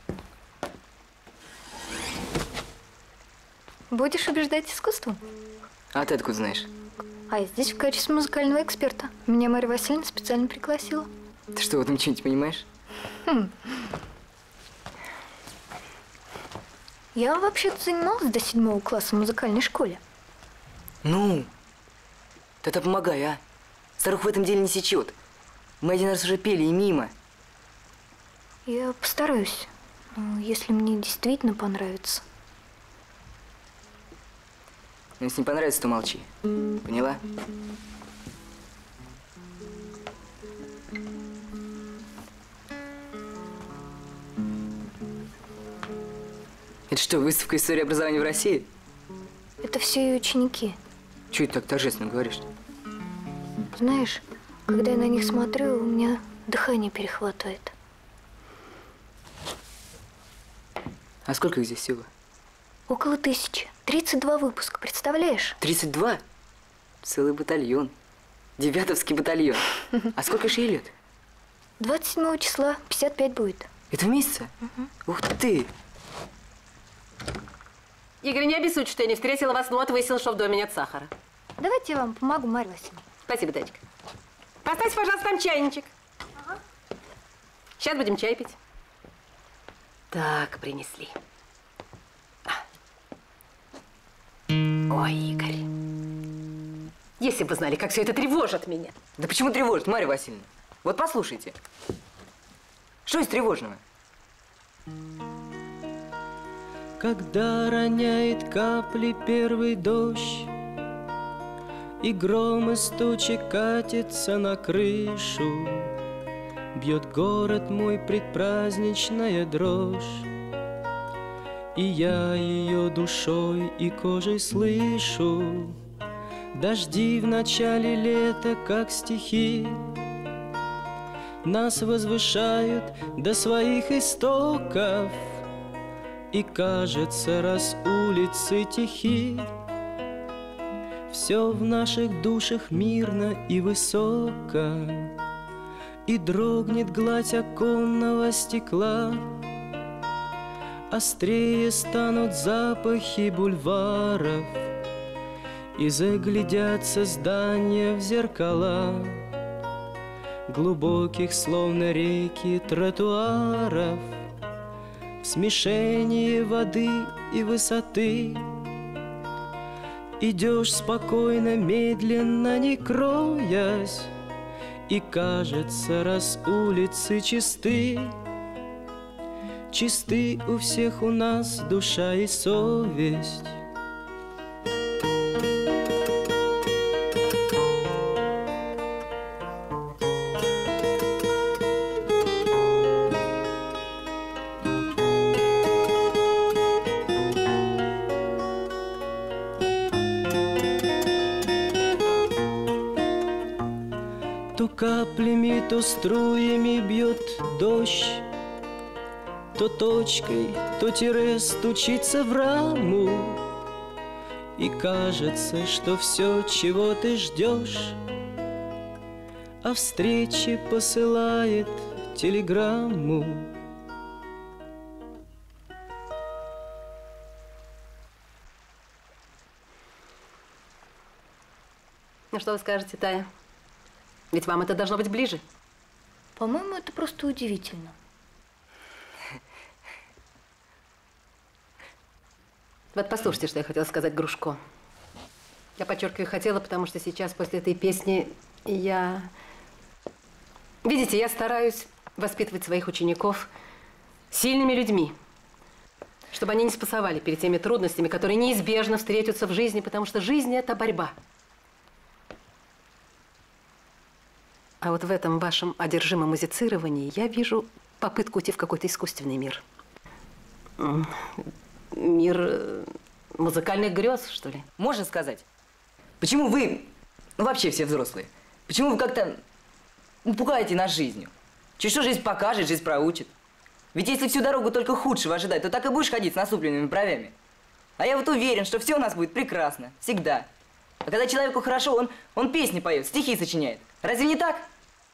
Будешь убеждать искусством? А ты откуда знаешь? А я здесь в качестве музыкального эксперта. Меня Марья Васильевна специально пригласила. Ты что, в этом что-нибудь понимаешь? Хм. Я вообще-то занималась до седьмого класса в музыкальной школе. Ну, тогда помогай, а? Старух в этом деле не сечет. Мы один раз уже пели и мимо. Я постараюсь. Ну, если мне действительно понравится. Но если не понравится, то молчи. Поняла? Это что, выставка истории образования в России? Это все ее ученики. Чего ты так торжественно говоришь? Знаешь, когда я на них смотрю, у меня дыхание перехватывает. А сколько их здесь всего? Около тысячи. тридцать два выпуска, представляешь? тридцать два? Целый батальон. Девятовский батальон. А сколько же ей лет? двадцать седьмого числа пятьдесят пять будет. Это в месяце? Угу. Ух ты! Игорь, не обессудь, что я не встретила вас, но вот выяснил, что в доме нет сахара. Давайте я вам помогу, Марья Васильевна. Спасибо, дочка. Поставьте, пожалуйста, там чайничек. Ага. Сейчас будем чай пить. Так, принесли. Ой, Игорь. Если бы вы знали, как все это тревожит меня. Да почему тревожит, Марья Васильевна? Вот послушайте. Что из тревожного? Когда роняет капли первый дождь, и гром из тучи катится на крышу, бьет город мой предпраздничная дрожь, и я ее душой и кожей слышу. Дожди в начале лета, как стихи, нас возвышают до своих истоков. И кажется, раз улицы тихи, все в наших душах мирно и высоко, и дрогнет гладь оконного стекла. Острее станут запахи бульваров, и заглядятся здания в зеркала глубоких, словно реки, тротуаров. в смешении воды и высоты. Идешь спокойно, медленно, не кроясь, и кажется, раз улицы чисты, чисты у всех у нас душа и совесть. То каплями, то струями бьет дождь, то точкой, то тире стучится в раму, и кажется, что все, чего ты ждешь, о встрече посылает телеграмму. Ну что вы скажете, Тая? Ведь вам это должно быть ближе. По-моему, это просто удивительно. Вот послушайте, что я хотела сказать Грушко. Я подчеркиваю хотела, потому что сейчас, после этой песни, я… Видите, я стараюсь воспитывать своих учеников сильными людьми, чтобы они не спасовали перед теми трудностями, которые неизбежно встретятся в жизни, потому что жизнь – это борьба. А вот в этом вашем одержимом музицировании я вижу попытку уйти в какой-то искусственный мир. Мир э, музыкальных грез, что ли? Можно сказать? Почему вы, ну вообще все взрослые, почему вы как-то ну, пугаете нас жизнью? Чуть что жизнь покажет, жизнь проучит. Ведь если всю дорогу только худшего ожидать, то так и будешь ходить с насупленными бровями. А я вот уверен, что все у нас будет прекрасно, всегда. А когда человеку хорошо, он, он песни поет, стихи сочиняет. Разве не так?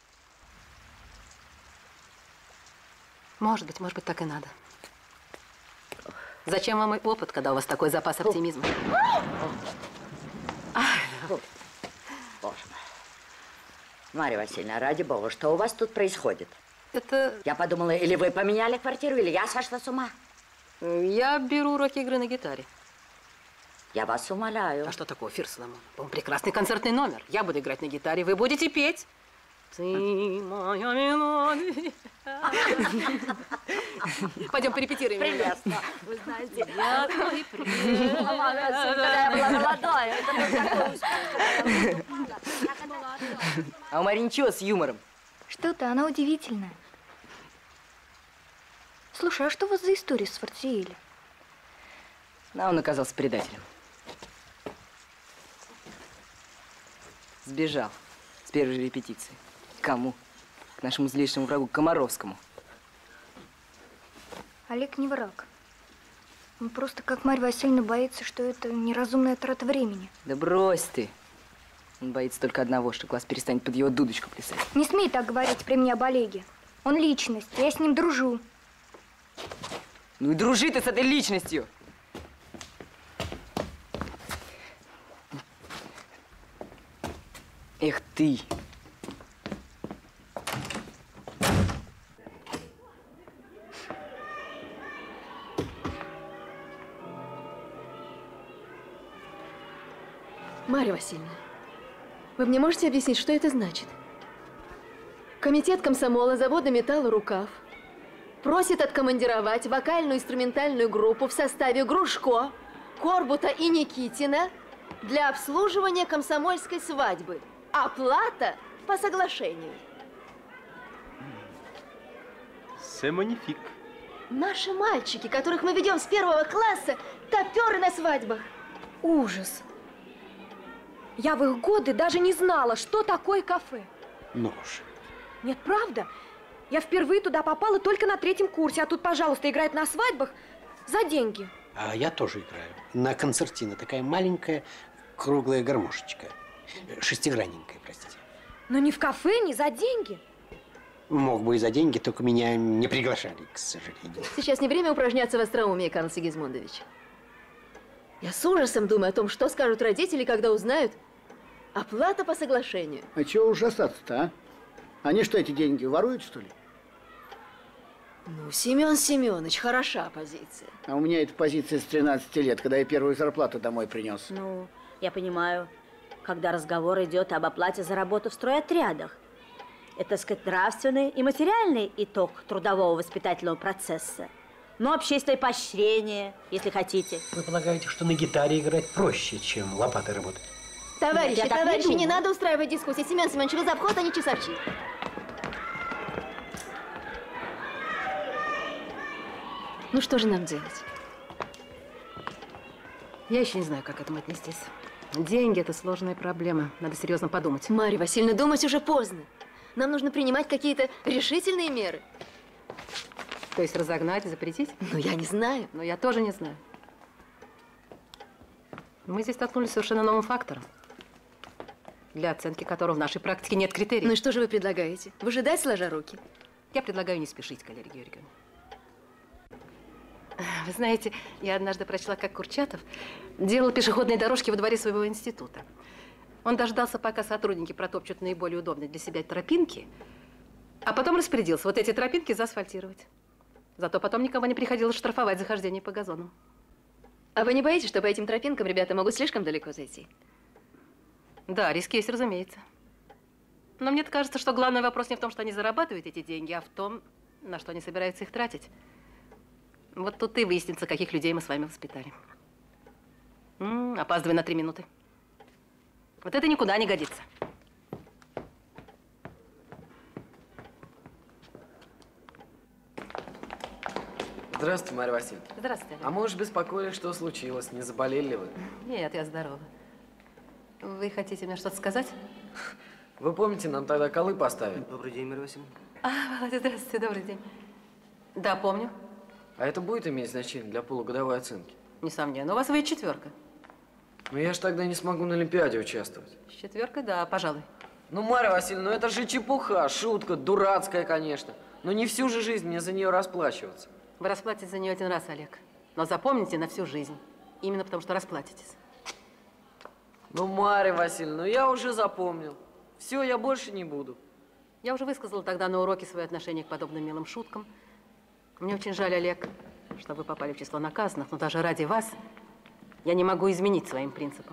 Может быть, может быть, так и надо. Зачем вам мой опыт, когда у вас такой запас оптимизма? Боже мой. Марья Васильевна, ради бога, что у вас тут происходит? Это… Я подумала, или вы поменяли квартиру, или я сошла с ума. Я беру уроки игры на гитаре. Я вас умоляю. А что такое, Фир Соломон? Он прекрасный концертный номер. Я буду играть на гитаре, вы будете петь. Ты моя мелодия. Пойдем порепетируем. Прелестно. Вы знаете, я твой привет. Когда я была молодая, это был такой успех. А у Марии ничего с юмором. Что ты, она удивительная. Слушай, а что у вас за история с Фортиелли? А он оказался предателем. Сбежал с первой же репетиции. Кому? К нашему злейшему врагу Комаровскому. Олег не враг. Он просто, как Марья Васильевна, боится, что это неразумная трата времени. Да брось ты. Он боится только одного, что класс перестанет под его дудочку плясать. Не смей так говорить при мне об Олеге. Он личность, я с ним дружу. Ну и дружи ты с этой личностью. Эх ты. Марья Васильевна, вы мне можете объяснить, что это значит? Комитет комсомола завода «Металл Рукав» просит откомандировать вокально-инструментальную группу в составе Грушко, Корбута и Никитина для обслуживания комсомольской свадьбы. Оплата по соглашению. C'est magnifique. Наши мальчики, которых мы ведем с первого класса, топеры на свадьбах. Ужас. Я в их годы даже не знала, что такое кафе. Ну уж. Нет, правда? Я впервые туда попала только на третьем курсе, а тут, пожалуйста, играют на свадьбах за деньги. А я тоже играю. На концертино. Такая маленькая круглая гармошечка. Шестигранненькая, простите. Но не в кафе, не за деньги. Мог бы и за деньги, только меня не приглашали, к сожалению. Сейчас не время упражняться в остроумии, Карл Сигизмундович. Я с ужасом думаю о том, что скажут родители, когда узнают оплата по соглашению. А чего ужасаться-то, а? Они что, эти деньги воруют, что ли? Ну, Семен Семенович, хороша позиция. А у меня эта позиция с тринадцати лет, когда я первую зарплату домой принес. Ну, я понимаю, когда разговор идет об оплате за работу в стройотрядах. Это, так сказать, нравственный и материальный итог трудового воспитательного процесса. Но общественное поощрение, если хотите. Вы полагаете, что на гитаре играть проще, чем лопатой работать? Товарищи, Нет, я так не товарищи, не, думаю. надо устраивать дискуссии. Семен Семенович, вы завхоз, а не часовщик. Ну что же нам делать? Я еще не знаю, как к этому отнестись. Деньги – это сложная проблема. Надо серьезно подумать. Марья Васильевна, думать уже поздно. Нам нужно принимать какие-то решительные меры. То есть разогнать, запретить? Ну, я не знаю. Но я тоже не знаю. Мы здесь столкнулись с совершенно новым фактором, для оценки которого в нашей практике нет критериев. Ну и что же вы предлагаете? Выжидать, сложа руки? Я предлагаю не спешить, Калерия Георгиевна. Вы знаете, я однажды прочла, как Курчатов делал пешеходные дорожки во дворе своего института. Он дождался, пока сотрудники протопчут наиболее удобные для себя тропинки, а потом распорядился вот эти тропинки заасфальтировать. Зато потом никому не приходилось штрафовать за хождение по газону. А вы не боитесь, что по этим тропинкам ребята могут слишком далеко зайти? Да, риски есть, разумеется. Но мне кажется, что главный вопрос не в том, что они зарабатывают эти деньги, а в том, на что они собираются их тратить. Вот тут и выяснится, каких людей мы с вами воспитали. М -м, опаздывай на три минуты. Вот это никуда не годится. Здравствуйте, Марья Васильевна. Здравствуйте. А мы уж беспокоились, что случилось. Не заболели ли вы? Нет, я здорова. Вы хотите мне что-то сказать? Вы помните, нам тогда колы поставили? Добрый день, Марья Васильевна. А, Володя, здравствуйте, добрый день. Да, помню. А это будет иметь значение для полугодовой оценки? Несомненно. У вас выйдет четверка. Но я ж тогда не смогу на Олимпиаде участвовать. С четверкой, да, пожалуй. Ну, Марья Васильевна, ну это же чепуха, шутка, дурацкая, конечно. Но не всю же жизнь мне за нее расплачиваться. Вы расплатитесь за нее один раз, Олег. Но запомните на всю жизнь. Именно потому, что расплатитесь. Ну, Марья Васильевна, ну я уже запомнил. Все, я больше не буду. Я уже высказала тогда на уроке свое отношение к подобным милым шуткам. Мне очень жаль, Олег, что вы попали в число наказанных, но даже ради вас я не могу изменить своим принципам.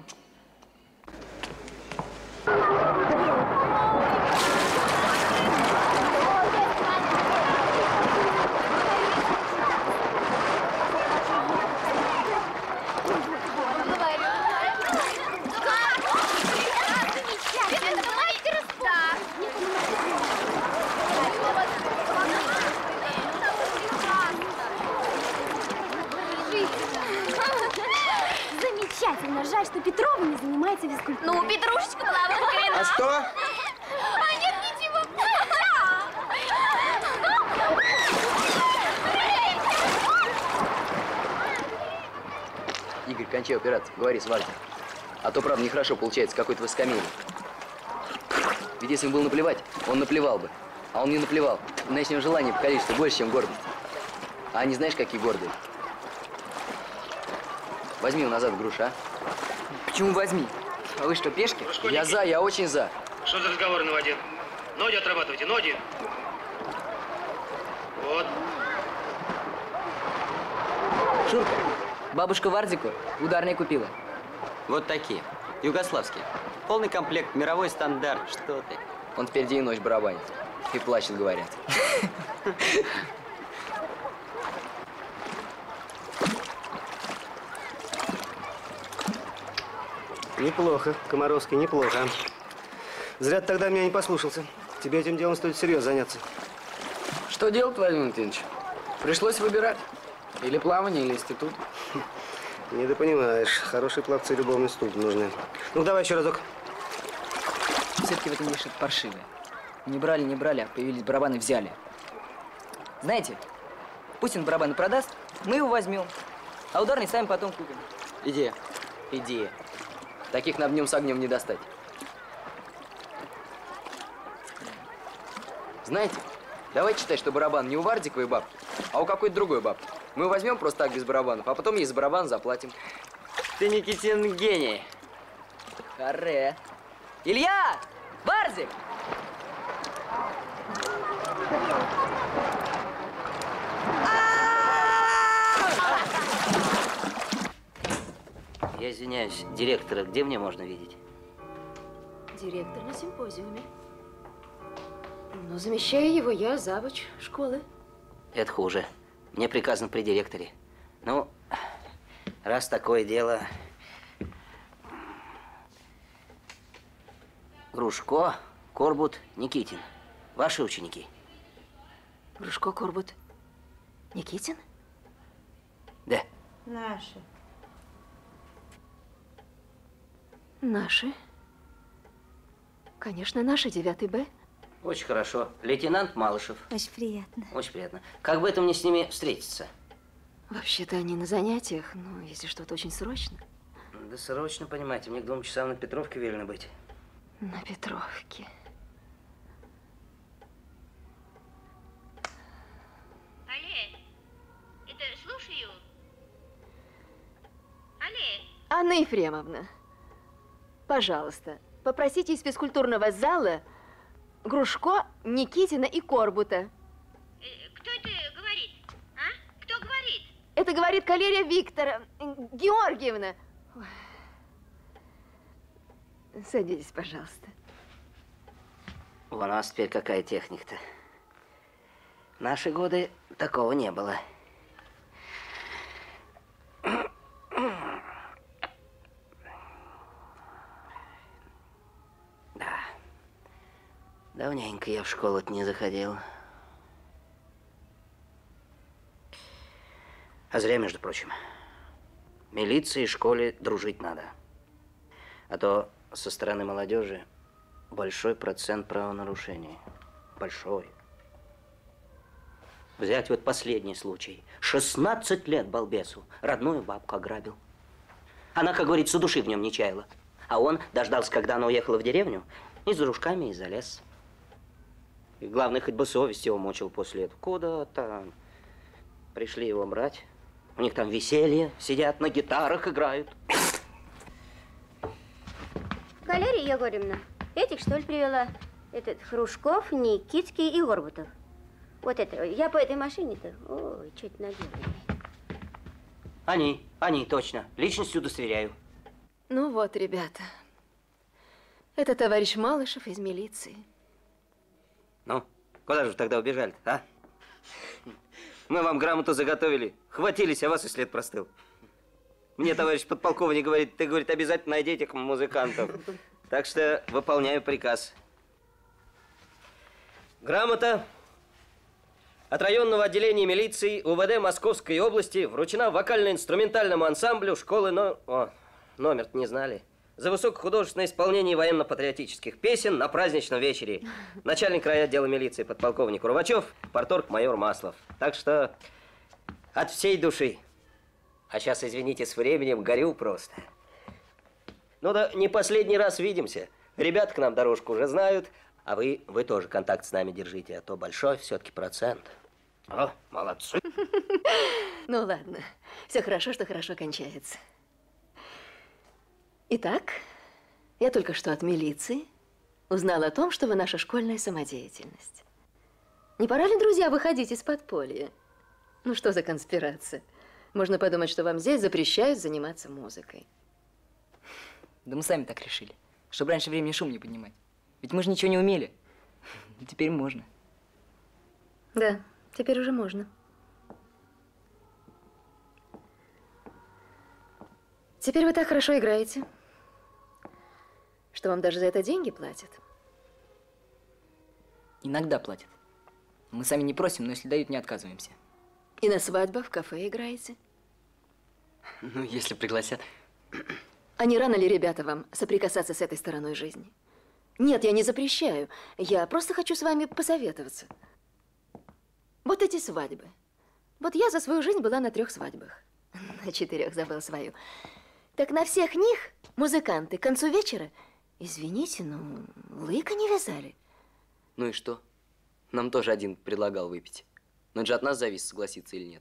Замечательно. Жаль, что Петрова не занимается физкультурой. Ну, Петрушечка плавает в коридоре. А что? А нет, ничего. Игорь, кончай операцию. Говори с Варей. А то, правда, нехорошо получается, какой-то высокомерие. Ведь если ему было наплевать, он наплевал бы. А он не наплевал. Значит, у него желание по количеству больше, чем гордость. А они знаешь, какие гордые? Возьми его назад в грушу, а? Почему возьми? А вы что, пешки? Я за, я очень за. Что за разговоры на воде? Ноги отрабатывайте, ноги. Вот. Шурка, бабушка Вардику ударные купила. Вот такие. Югославские. Полный комплект, мировой стандарт. Что ты? Он теперь день и ночь барабанит. И плачет, говорят. Неплохо, Комаровский, неплохо. Зря ты тогда меня не послушался. Тебе этим делом стоит серьезно заняться. Что делать, Владимир Валентинович? Пришлось выбирать. Или плавание, или институт. Недопонимаешь. Хорошие пловцы и любовный студ нужны. Ну, давай еще разок. Все-таки в этом есть что-то паршивое. Не брали, не брали, а появились барабаны, взяли. Знаете, пусть он барабаны продаст, мы его возьмем, а ударный сами потом купим. Идея. Идея. Таких нам днем с огнем не достать. Знаете, давайте считать, что барабан не у Вардиковой бабки, а у какой-то другой бабки. Мы его возьмем просто так без барабанов, а потом ей за барабан заплатим. Ты, Никитин, гений. Харе. Илья! Вардик! Я извиняюсь, директора где мне можно видеть? Директор на симпозиуме. Но замещаю его я, завуч школы. Это хуже. Мне приказано при директоре. Ну, раз такое дело... Грушко, Корбут, Никитин. Ваши ученики. Грушко, Корбут, Никитин? Да. Наши. Наши? Конечно, наши, девятый Б. Очень хорошо. Лейтенант Малышев. Очень приятно. Очень приятно. Как бы это мне с ними встретиться? Вообще-то они на занятиях, но если что-то очень срочно. Да срочно, понимаете, мне к двум часам на Петровке велено быть. На Петровке. Алле, это слушаю. Алле. Анна Ефремовна, пожалуйста, попросите из физкультурного зала Грушко, Никитина и Корбута. Кто это говорит? А? Кто говорит? Это говорит Калерия Виктора Георгиевна. Ой. Садитесь, пожалуйста. У нас теперь какая техника-то? В наши годы такого не было. Да. Давненько я в школу-то не заходил. А зря, между прочим. Милиции и школе дружить надо. А то со стороны молодежи большой процент правонарушений. Большой. Взять вот последний случай. шестнадцать лет балбесу. Родную бабку ограбил. Она, как говорится, души в нем не чаяла. А он дождался, когда она уехала в деревню, и с дружками и залез. И главное, хоть бы совесть его мучил после этого. Куда там? Пришли его брать. У них там веселье, сидят на гитарах, играют. Галерия Егоровна, этих что ли привела? Этот Хрушков, Никитский и Горбутов. Вот это, я по этой машине-то, ой, чуть наделали. Они, они, точно. Личностью удостоверяю. Ну вот, ребята. Это товарищ Малышев из милиции. Ну, куда же вы тогда убежали-то, а? Мы вам грамоту заготовили, хватились, а вас и след простыл. Мне товарищ подполковник говорит, ты, говорит, обязательно найди этих музыкантов. Так что выполняю приказ. Грамота от районного отделения милиции УВД Московской области вручена вокально-инструментальному ансамблю школы, но... О, номер-то не знали. За высокохудожественное исполнение военно-патриотических песен на праздничном вечере. Начальник райотдела милиции подполковник Урвачев, парторг майор Маслов. Так что от всей души. А сейчас, извините, с временем горю просто. Ну да, не последний раз видимся. Ребята к нам дорожку уже знают, а вы, вы тоже контакт с нами держите, а то большой все-таки процент. О, молодцы. Ну ладно, все хорошо, что хорошо кончается. Итак, я только что от милиции узнала о том, что вы наша школьная самодеятельность. Не пора ли, друзья, выходить из подполья? Ну что за конспирация? Можно подумать, что вам здесь запрещают заниматься музыкой. Да мы сами так решили, чтобы раньше времени шум не поднимать. Ведь мы же ничего не умели. Теперь можно. Да, теперь уже можно. Теперь вы так хорошо играете, что вам даже за это деньги платят. Иногда платят. Мы сами не просим, но если дают, не отказываемся. И на свадьбах в кафе играете? Ну, если пригласят. А не рано ли, ребята, вам соприкасаться с этой стороной жизни? Нет, я не запрещаю. Я просто хочу с вами посоветоваться. Вот эти свадьбы. Вот я за свою жизнь была на трех свадьбах. На четырех забыла свою. Так на всех них музыканты к концу вечера, извините, но лыка не вязали. Ну и что? Нам тоже один предлагал выпить. Но это же от нас зависит, согласиться или нет.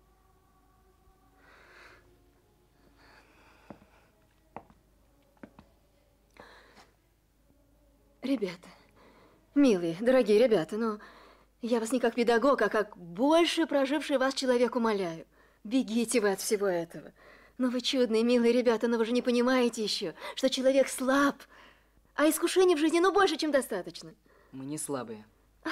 Ребята, милые, дорогие ребята, ну, я вас не как педагог, а как больше проживший вас человек умоляю. Бегите вы от всего этого. Ну вы чудные, милые ребята, но вы же не понимаете еще, что человек слаб, а искушений в жизни ну больше, чем достаточно. Мы не слабые.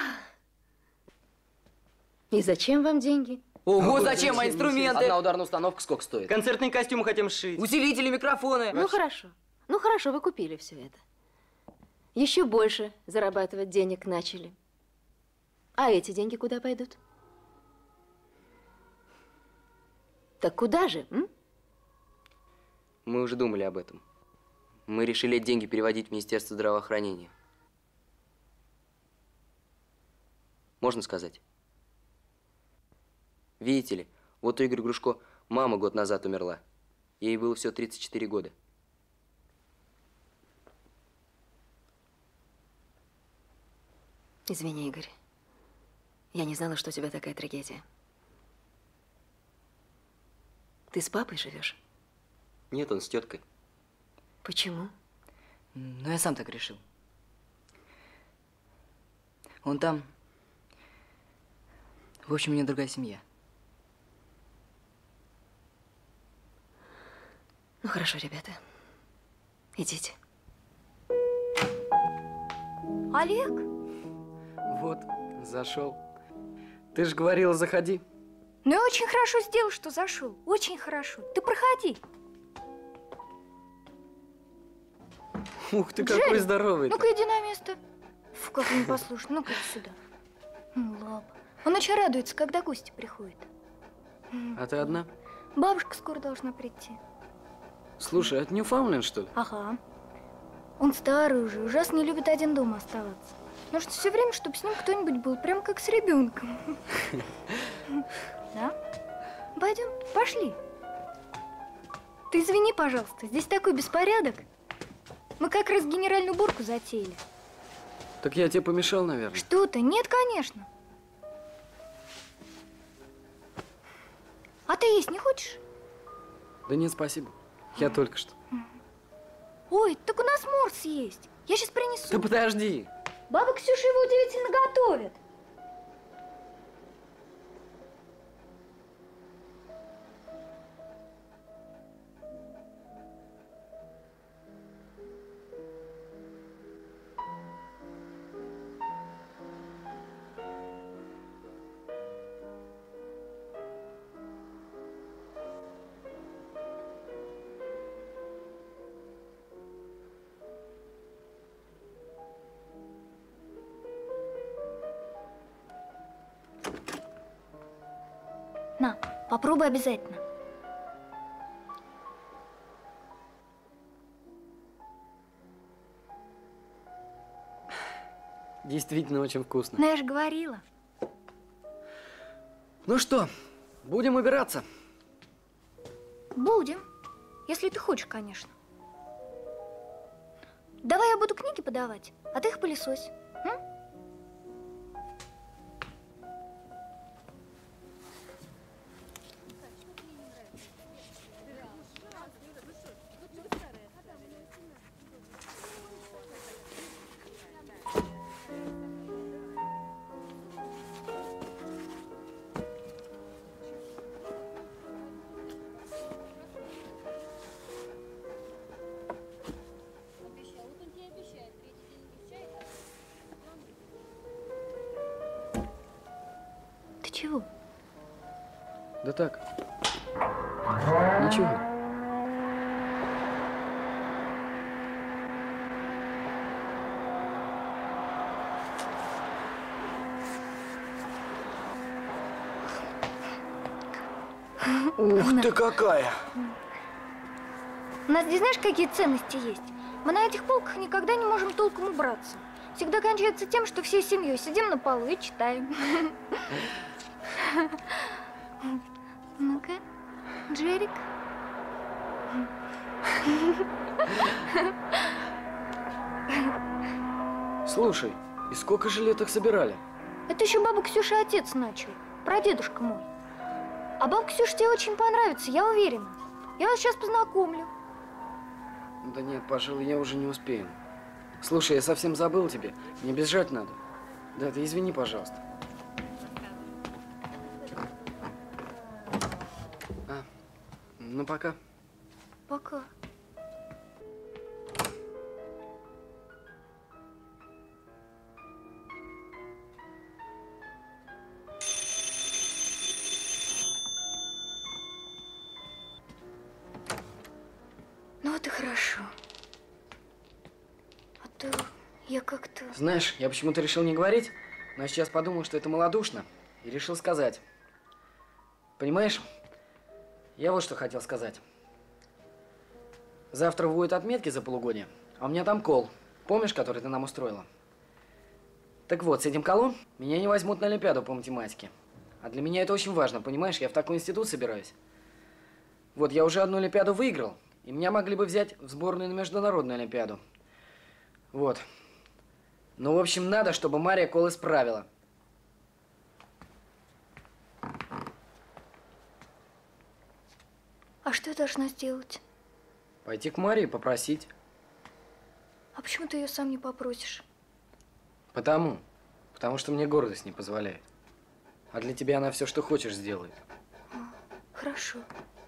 И зачем вам деньги? Ого, зачем? А инструменты? Одна ударная установка сколько стоит? Концертные костюмы хотим сшить. Усилители, микрофоны. Ну хорошо, ну хорошо, вы купили все это. Еще больше зарабатывать денег начали. А эти деньги куда пойдут? Так куда же, м? Мы уже думали об этом. Мы решили деньги переводить в Министерство здравоохранения. Можно сказать? Видите ли, вот у Игоря Грушко мама год назад умерла. Ей было всего тридцать четыре года. Извини, Игорь. Я не знала, что у тебя такая трагедия. Ты с папой живешь? Нет, он с теткой. Почему? Ну, я сам так решил. Он там. В общем, у меня другая семья. Ну, хорошо, ребята. Идите. Олег? Вот, зашел. Ты же говорила, заходи. Ну, я очень хорошо сделал, что зашел. Очень хорошо. Ты проходи. Ух ты, какой Джерри, здоровый. Ну-ка, иди на место. Фу, как непослушный. Ну-ка, иди сюда. Ну, лапа. Он очень радуется, когда гости приходят. А ты одна? Бабушка скоро должна прийти. Слушай, от Ньюфаундленд, что ли? Ага. Он старый уже, ужасно не любит один дома оставаться. Нужно все время, чтобы с ним кто-нибудь был, прям как с ребенком. Да? Пойдем, пошли. Ты извини, пожалуйста, здесь такой беспорядок. Мы как раз генеральную уборку затеяли. Так я тебе помешал, наверное. Что ты? Нет, конечно. А ты есть не хочешь? Да нет, спасибо. Я только что. Ой, так у нас морс есть. Я сейчас принесу. Да подожди. Баба Ксюша его удивительно готовит. На, попробуй обязательно. Действительно очень вкусно. Ну, я же говорила. Ну что, будем убираться? Будем. Если ты хочешь, конечно. Давай я буду книги подавать, а ты их пылесось. М? Ты чего? Да так. Ничего. Ух ты какая! У нас здесь знаешь, какие ценности есть? Мы на этих полках никогда не можем толком убраться. Всегда кончается тем, что всей семьей сидим на полу и читаем. Ну-ка, Джерик. Слушай, и сколько же лет их собирали? Это еще баба Ксюша отец начал, прадедушка мой. А бабка Ксюша тебе очень понравится, я уверена. Я вас сейчас познакомлю. Да нет, пожалуй, я уже не успею. Слушай, я совсем забыл тебе. Мне бежать надо. Да, ты извини, пожалуйста. А, ну пока. Пока. Ну, это хорошо. А то я как-то... Знаешь, я почему-то решил не говорить, но сейчас подумал, что это малодушно, и решил сказать. Понимаешь, я вот что хотел сказать. Завтра вводят отметки за полугодие, а у меня там кол. Помнишь, который ты нам устроила? Так вот, с этим колом меня не возьмут на Олимпиаду по математике. А для меня это очень важно, понимаешь? Я в такой институт собираюсь. Вот, я уже одну Олимпиаду выиграл, и меня могли бы взять в сборную на международную Олимпиаду. Вот. Ну, в общем, надо, чтобы Мария кол исправила. А что я должна сделать? Пойти к Марии попросить. А почему ты ее сам не попросишь? Потому. Потому что мне гордость не позволяет. А для тебя она все, что хочешь, сделает. Хорошо.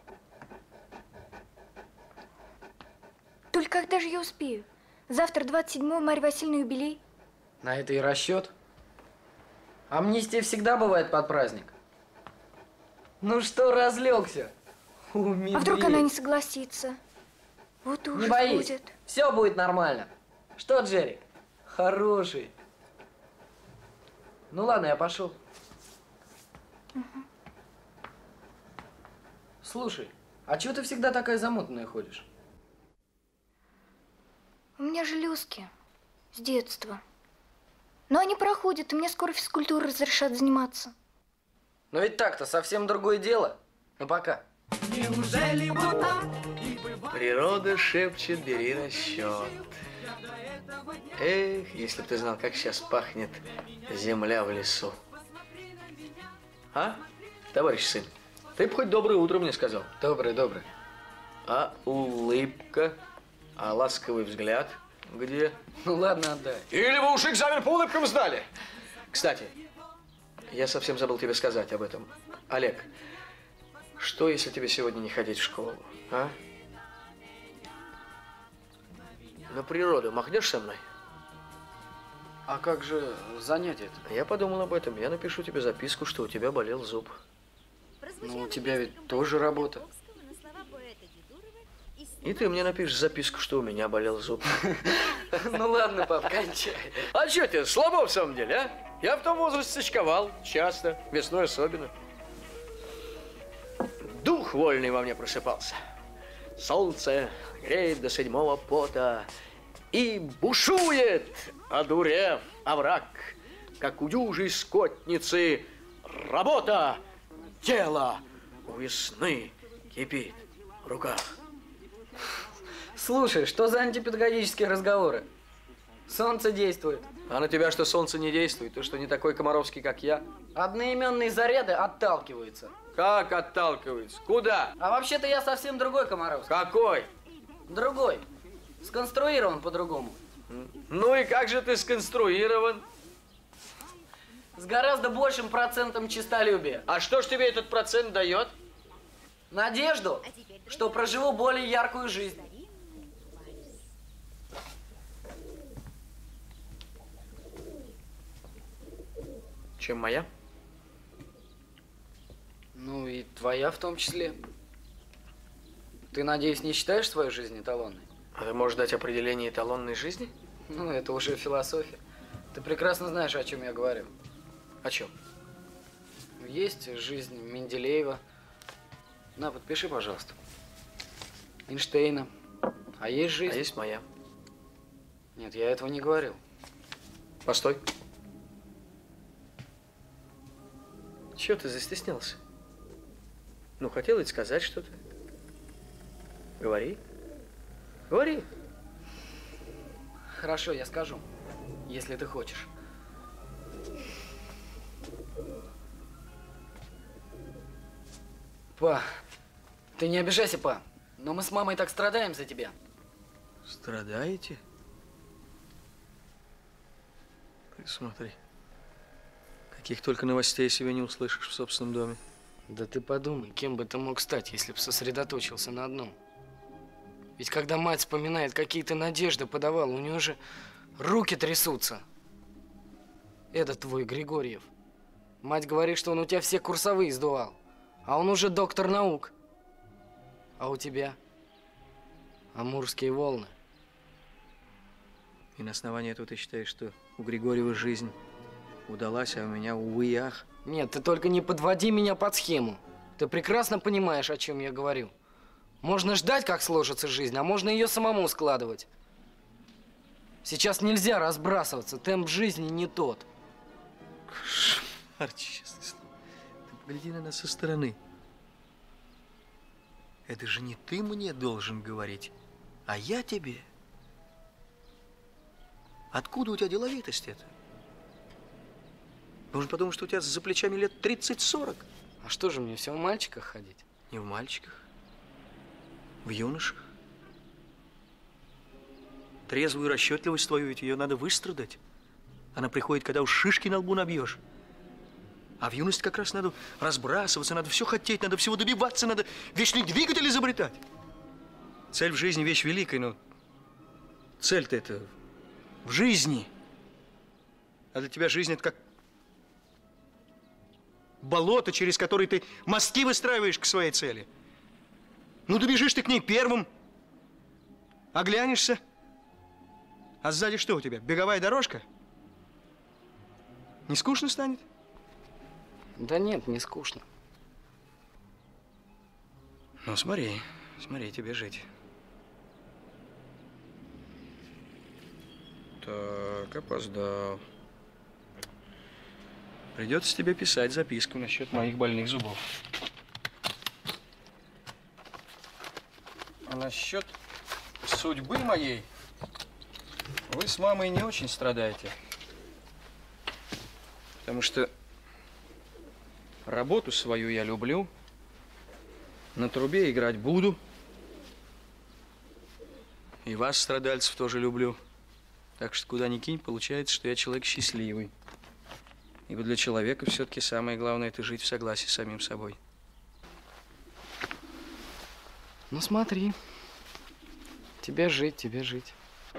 Только когда же я успею? Завтра двадцать седьмое, Марья Васильевна, юбилей. На это и расчет. Амнистия всегда бывает под праздник. Ну что, разлегся? А вдруг она не согласится? Вот ужас Не боись, будет. все будет нормально. Что, Джерри? Хороший. Ну ладно, я пошел. Угу. Слушай, а чего ты всегда такая замутанная ходишь? У меня железки. С детства. Но они проходят, и мне скоро физкультурой разрешат заниматься. Но ведь так-то совсем другое дело. Ну пока. Неужели вот так? Природа шепчет, бери на счет. Эх, если бы ты знал, как сейчас пахнет земля в лесу. А, товарищ сын, ты бы хоть доброе утро мне сказал. Доброе, доброе. А улыбка, а ласковый взгляд где? Ну ладно, отдай. Или вы уж экзамен по улыбкам сдали? Кстати, я совсем забыл тебе сказать об этом. Олег, что, если тебе сегодня не ходить в школу, а? На природу махнешь со мной? А как же занятие-то? Я подумал об этом. Я напишу тебе записку, что у тебя болел зуб. Ну, у тебя ведь тоже работа. И ты мне напишешь записку, что у меня болел зуб. Ну ладно, пап, кончай. А что тебе, слабо в самом деле, а? Я в том возрасте очковал, часто, весной особенно. Дух вольный во мне просыпался. Солнце греет до седьмого пота и бушует, одурев овраг, как у дюжей скотницы работа, тело у весны кипит в руках. Слушай, что за антипедагогические разговоры? Солнце действует. А на тебя что, солнце не действует? Ты что, не такой Комаровский, как я? Одноименные заряды отталкиваются. Как отталкиваются? Куда? А вообще-то я совсем другой Комаровский. Какой? Другой. Сконструирован по-другому. Ну и как же ты сконструирован? С гораздо большим процентом честолюбия. А что ж тебе этот процент дает? Надежду, что проживу более яркую жизнь. Чем моя? Ну и твоя в том числе. Ты, надеюсь, не считаешь свою жизнь эталонной? А ты можешь дать определение эталонной жизни? Ну, это уже философия. Ты прекрасно знаешь, о чем я говорю. О чем? Есть жизнь Менделеева. На, подпиши, пожалуйста. Эйнштейна. А есть жизнь. А есть моя. Нет, я этого не говорил. Постой. Чего ты застеснялся? Ну, хотел ведь сказать что-то. Говори. Говори. Хорошо, я скажу, если ты хочешь. Па, ты не обижайся, па, но мы с мамой так страдаем за тебя. Страдаете? Ты смотри. Каких только новостей себе не услышишь в собственном доме. Да ты подумай, кем бы ты мог стать, если бы сосредоточился на одном. Ведь когда мать вспоминает, какие ты надежды подавал, у нее же руки трясутся. Этот твой Григорьев. Мать говорит, что он у тебя все курсовые сдувал. А он уже доктор наук. А у тебя амурские волны. И на основании этого ты считаешь, что у Григорьева жизнь удалась, а у меня, увы и ах? Нет, ты только не подводи меня под схему. Ты прекрасно понимаешь, о чем я говорю. Можно ждать, как сложится жизнь, а можно ее самому складывать. Сейчас нельзя разбрасываться, темп жизни не тот. Кошмар, честное слово. Ты погляди на нас со стороны. Это же не ты мне должен говорить, а я тебе. Откуда у тебя деловитость эта? Можно подумать, что у тебя за плечами лет тридцать-сорок. А что же мне, все в мальчиках ходить? Не в мальчиках, в юношах. Трезвую расчетливость твою, ведь ее надо выстрадать. Она приходит, когда уж шишки на лбу набьешь. А в юности как раз надо разбрасываться, надо все хотеть, надо всего добиваться, надо вечный двигатель изобретать. Цель в жизни вещь великая, но цель-то это в жизни. А для тебя жизнь это как болото, через которое ты мостки выстраиваешь к своей цели. Ну, добежишь ты к ней первым, оглянешься, а сзади что у тебя? Беговая дорожка? Не скучно станет? Да нет, не скучно. Ну, смотри, смотри, тебе жить. Так, опоздал. Придется тебе писать записку насчет моих больных зубов. А насчет судьбы моей вы с мамой не очень страдаете. Потому что работу свою я люблю, на трубе играть буду. И вас, страдальцев, тоже люблю. Так что куда ни кинь, получается, что я человек счастливый. Ибо для человека все-таки самое главное – это жить в согласии с самим собой. Ну смотри, тебе жить, тебе жить.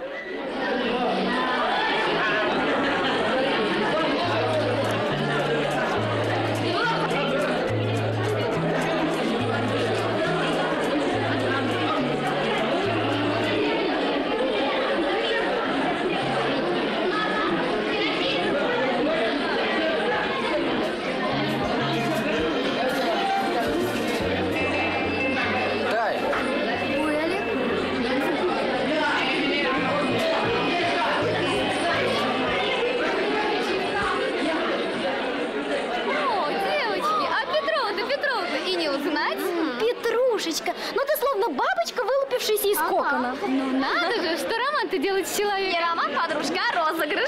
Петрушечка, ну ты словно бабочка, вылупившаяся из кокона. Ну надо же, что роман-то делает с человеком. Не роман, подружка, а розыгрыш.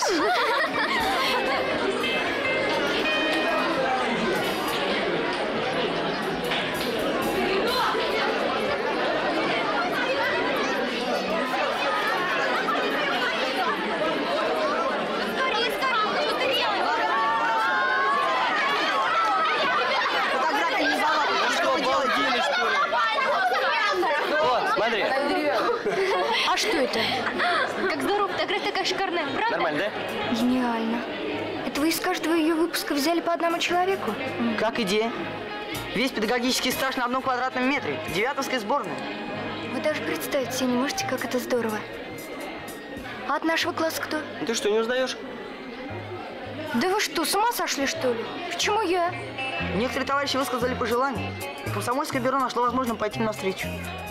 Смотри. А что это? Как здорово, фотография такая шикарная, правда? Нормально, да? Гениально. Это вы из каждого ее выпуска взяли по одному человеку? Как идея? Весь педагогический стаж на одном квадратном метре. Девятовская сборная. Вы даже представить себе не можете, как это здорово. А от нашего класса кто? Ты что, не узнаешь? Да вы что, с ума сошли, что ли? Почему я? Некоторые товарищи высказали пожелание. Комсомольское бюро нашло возможным пойти навстречу.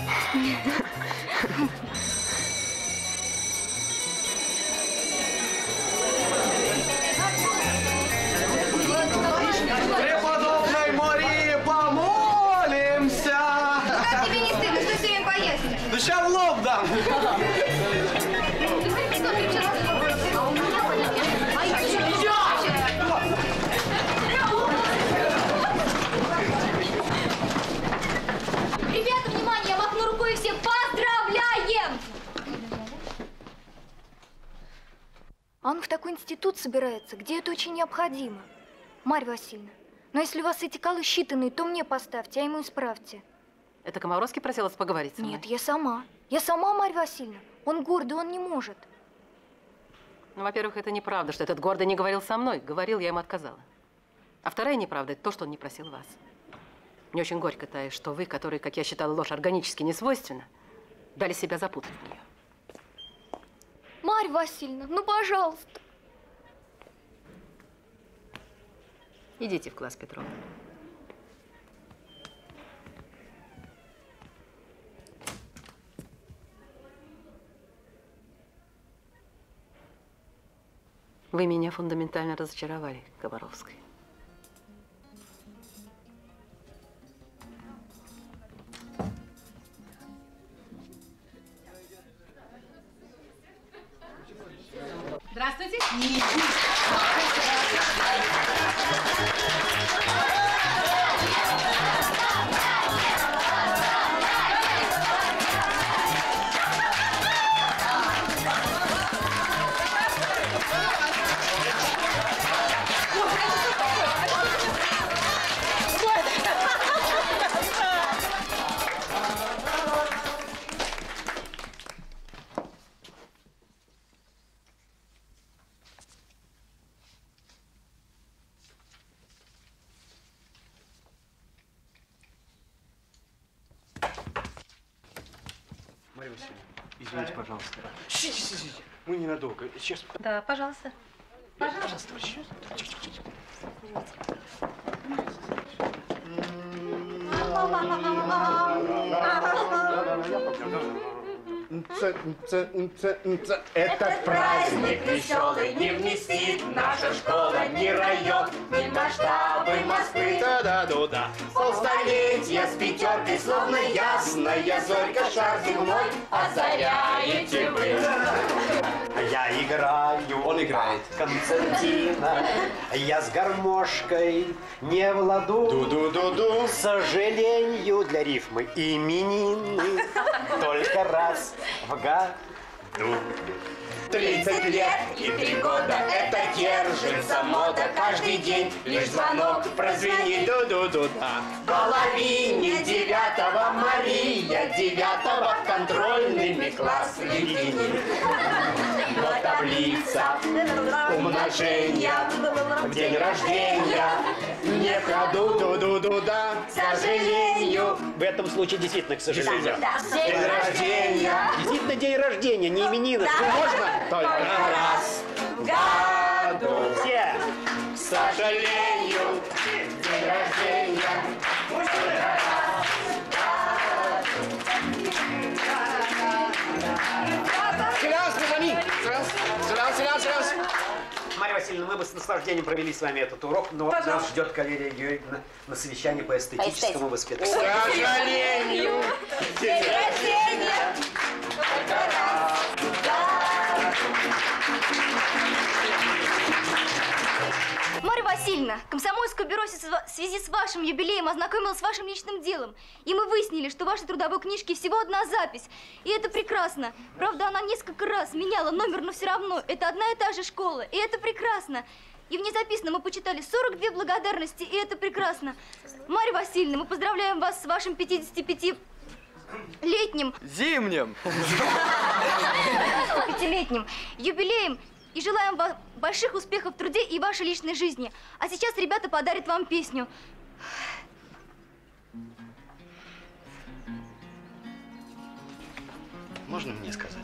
Преподобной Марии помолимся! Как тебе не стыдно, что все время поесть? Ну сейчас в лоб дам! Ребята, внимание, я махну рукой и всех поздравляем! А он в такой институт собирается, где это очень необходимо. Марья Васильевна, но если у вас эти колы считанные, то мне поставьте, а ему исправьте. Это Комаровский просил вас поговорить со мной? Нет, я сама. Я сама, Марья Васильевна. Он гордый, он не может. Ну, во-первых, это неправда, что этот гордый не говорил со мной. Говорил, я ему отказала. А вторая неправда – это то, что он не просил вас. Мне очень горько, Тая, что вы, которые, как я считала, ложь органически не свойственна, дали себя запутать в нее. Марья Васильевна, ну, пожалуйста. Идите в класс, Петрова. Вы меня фундаментально разочаровали, Комаровская. Здравствуйте. Марья Васильевна, извините, пожалуйста. Сидите, сидите. Мы ненадолго. Сейчас. Да, пожалуйста. Пожалуйста, товарищ. Этот праздник веселый не вместит наша школа, ни район, ни масштабы Москвы. Да-да-да-да. Полстолетия с пятеркой, словно ясная зорька, шар земной озаряете вы. Я играю. Он играет. Концертина. Я с гармошкой не в ладу. Ду-ду-ду-ду. К сожалению, для рифмы именины только раз в году. Тридцать лет и три года это держится мода. Каждый день лишь звонок прозвенит. Ду-ду-ду-да. В половине девятого Мария девятого контрольными класс леденит. Но таблица умножения в день рождения не в ходу. Ду-ду-ду-да. К сожалению. В этом случае действительно, к сожалению. Да, да. День рождения. Действительно день рождения, не именины. Да. Можно? Только раз в году. Все. К сожалению, день рождения. Силяс, Бежани! Силяс, силяс, силяс! Марья Васильевна, мы бы с наслаждением провели с вами этот урок, но Пожалуйста. нас ждет Калерия Георгиевна на совещании по эстетическому воспитанию. К сожалению, день рождения. Марья Васильевна, комсомольское бюро в связи с вашим юбилеем ознакомилось с вашим личным делом. И мы выяснили, что в вашей трудовой книжке всего одна запись. И это прекрасно. Правда, она несколько раз меняла номер, но все равно это одна и та же школа. И это прекрасно. И в ней записано, мы почитали сорок две благодарности, и это прекрасно. Марья Васильевна, мы поздравляем вас с вашим пятидесятипятилетним... Зимним! Пятилетним юбилеем. И желаем вам больших успехов в труде и вашей личной жизни. А сейчас ребята подарят вам песню. Можно мне сказать?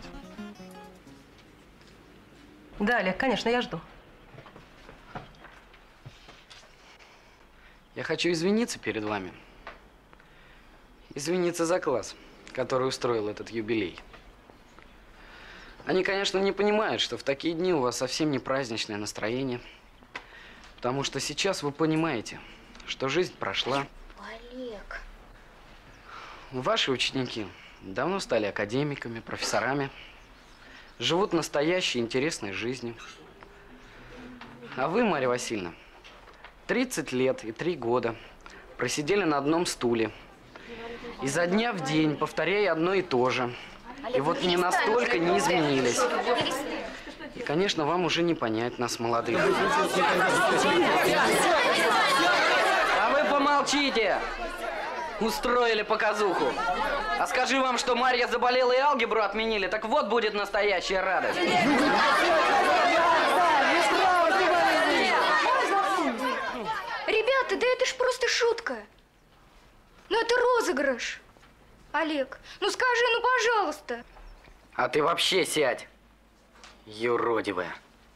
Да, Олег, конечно, я жду. Я хочу извиниться перед вами. Извиниться за класс, который устроил этот юбилей. Они, конечно, не понимают, что в такие дни у вас совсем не праздничное настроение. Потому что сейчас вы понимаете, что жизнь прошла. Олег. Ваши ученики давно стали академиками, профессорами. Живут настоящей интересной жизнью. А вы, Марья Васильевна, тридцать лет и три года просидели на одном стуле. Изо дня в день, повторяя одно и то же. И вот не настолько не изменились. И, конечно, вам уже не понять нас, молодых. А вы помолчите! Устроили показуху. А скажи вам, что Марья заболела и алгебру отменили, так вот будет настоящая радость. Ребята, да это ж просто шутка. Ну это розыгрыш. Олег, ну скажи, ну пожалуйста. А ты вообще сядь, юродивая.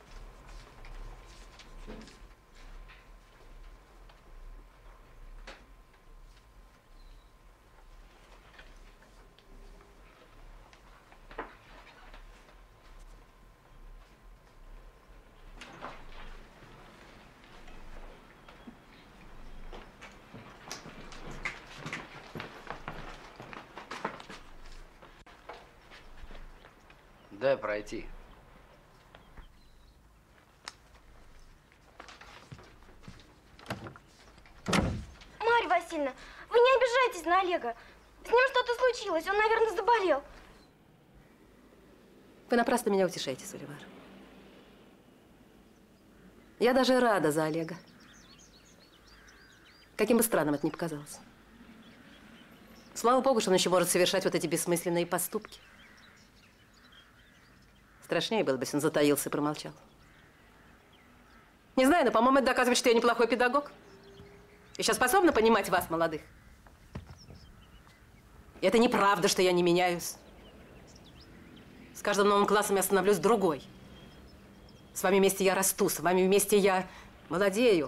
Дай пройти. Марья Васильевна, вы не обижайтесь на Олега. С ним что-то случилось, он, наверное, заболел. Вы напрасно меня утешаете, Соливар. Я даже рада за Олега. Каким бы странным это ни показалось. Слава Богу, что он еще может совершать вот эти бессмысленные поступки. Страшнее было бы, если он затаился и промолчал. Не знаю, но, по-моему, это доказывает, что я неплохой педагог. И сейчас способна понимать вас, молодых. И это неправда, что я не меняюсь. С каждым новым классом я становлюсь другой. С вами вместе я расту, с вами вместе я молодею.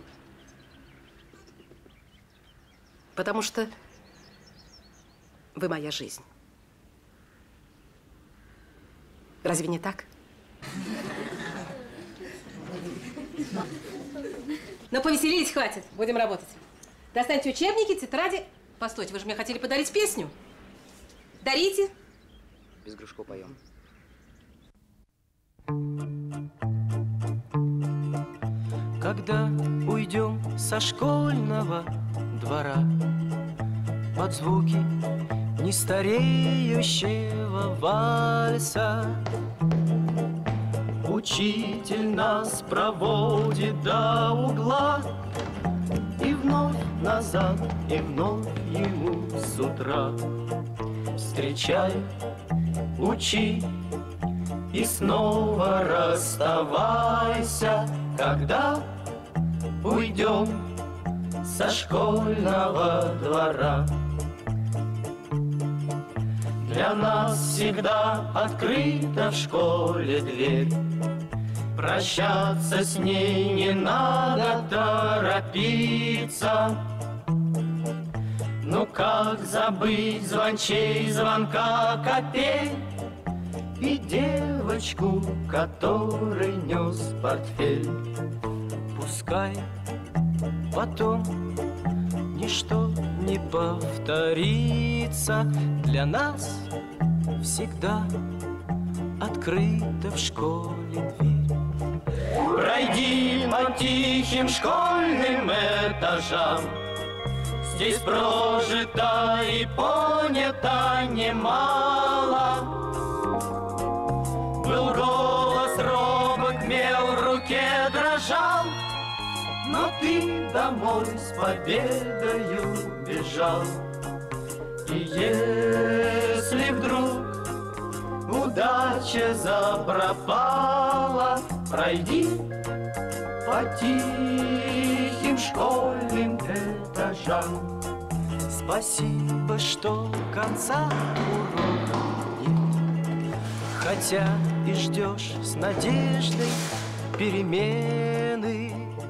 Потому что вы моя жизнь. Разве не так? Ну, повеселились, хватит. Будем работать. Достаньте учебники, тетради. Постойте, вы же мне хотели подарить песню. Дарите. Без Грушко поем. Когда уйдем со школьного двора под звуки нестареющего вальса, учитель нас проводит до угла, и вновь назад, и вновь ему с утра. Встречай, учи, и снова расставайся, когда уйдем со школьного двора. Для нас всегда открыта в школе дверь, прощаться с ней не надо торопиться. Ну как забыть звончей звонка копей и девочку, который нес портфель? Пускай потом ничто не повторится, для нас всегда открыта в школе дверь. Пройди по тихим школьным этажам, здесь прожито и понято немало. Был голос робок, мел в руке дрожал, но ты домой с победою бежал. И если вдруг удача запропала, пройди по тихим школьным этажам. Спасибо, что конца урока нет, хотя и ждешь с надеждой перемены.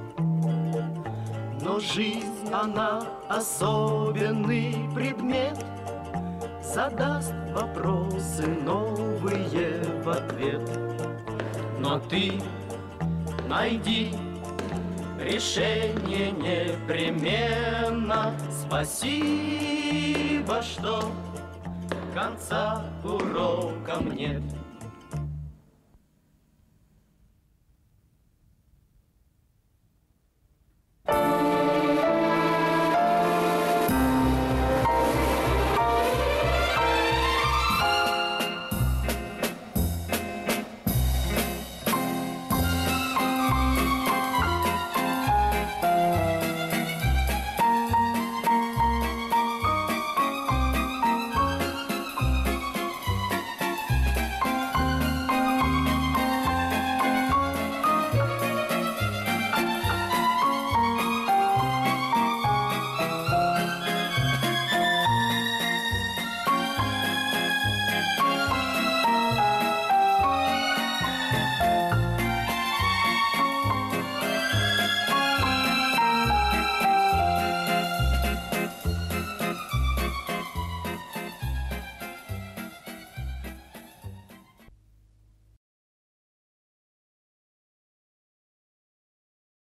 Но жизнь, она особенный предмет, задаст вопросы новые в ответ. Но ты найди решение непременно. Спасибо, что конца урокам нет.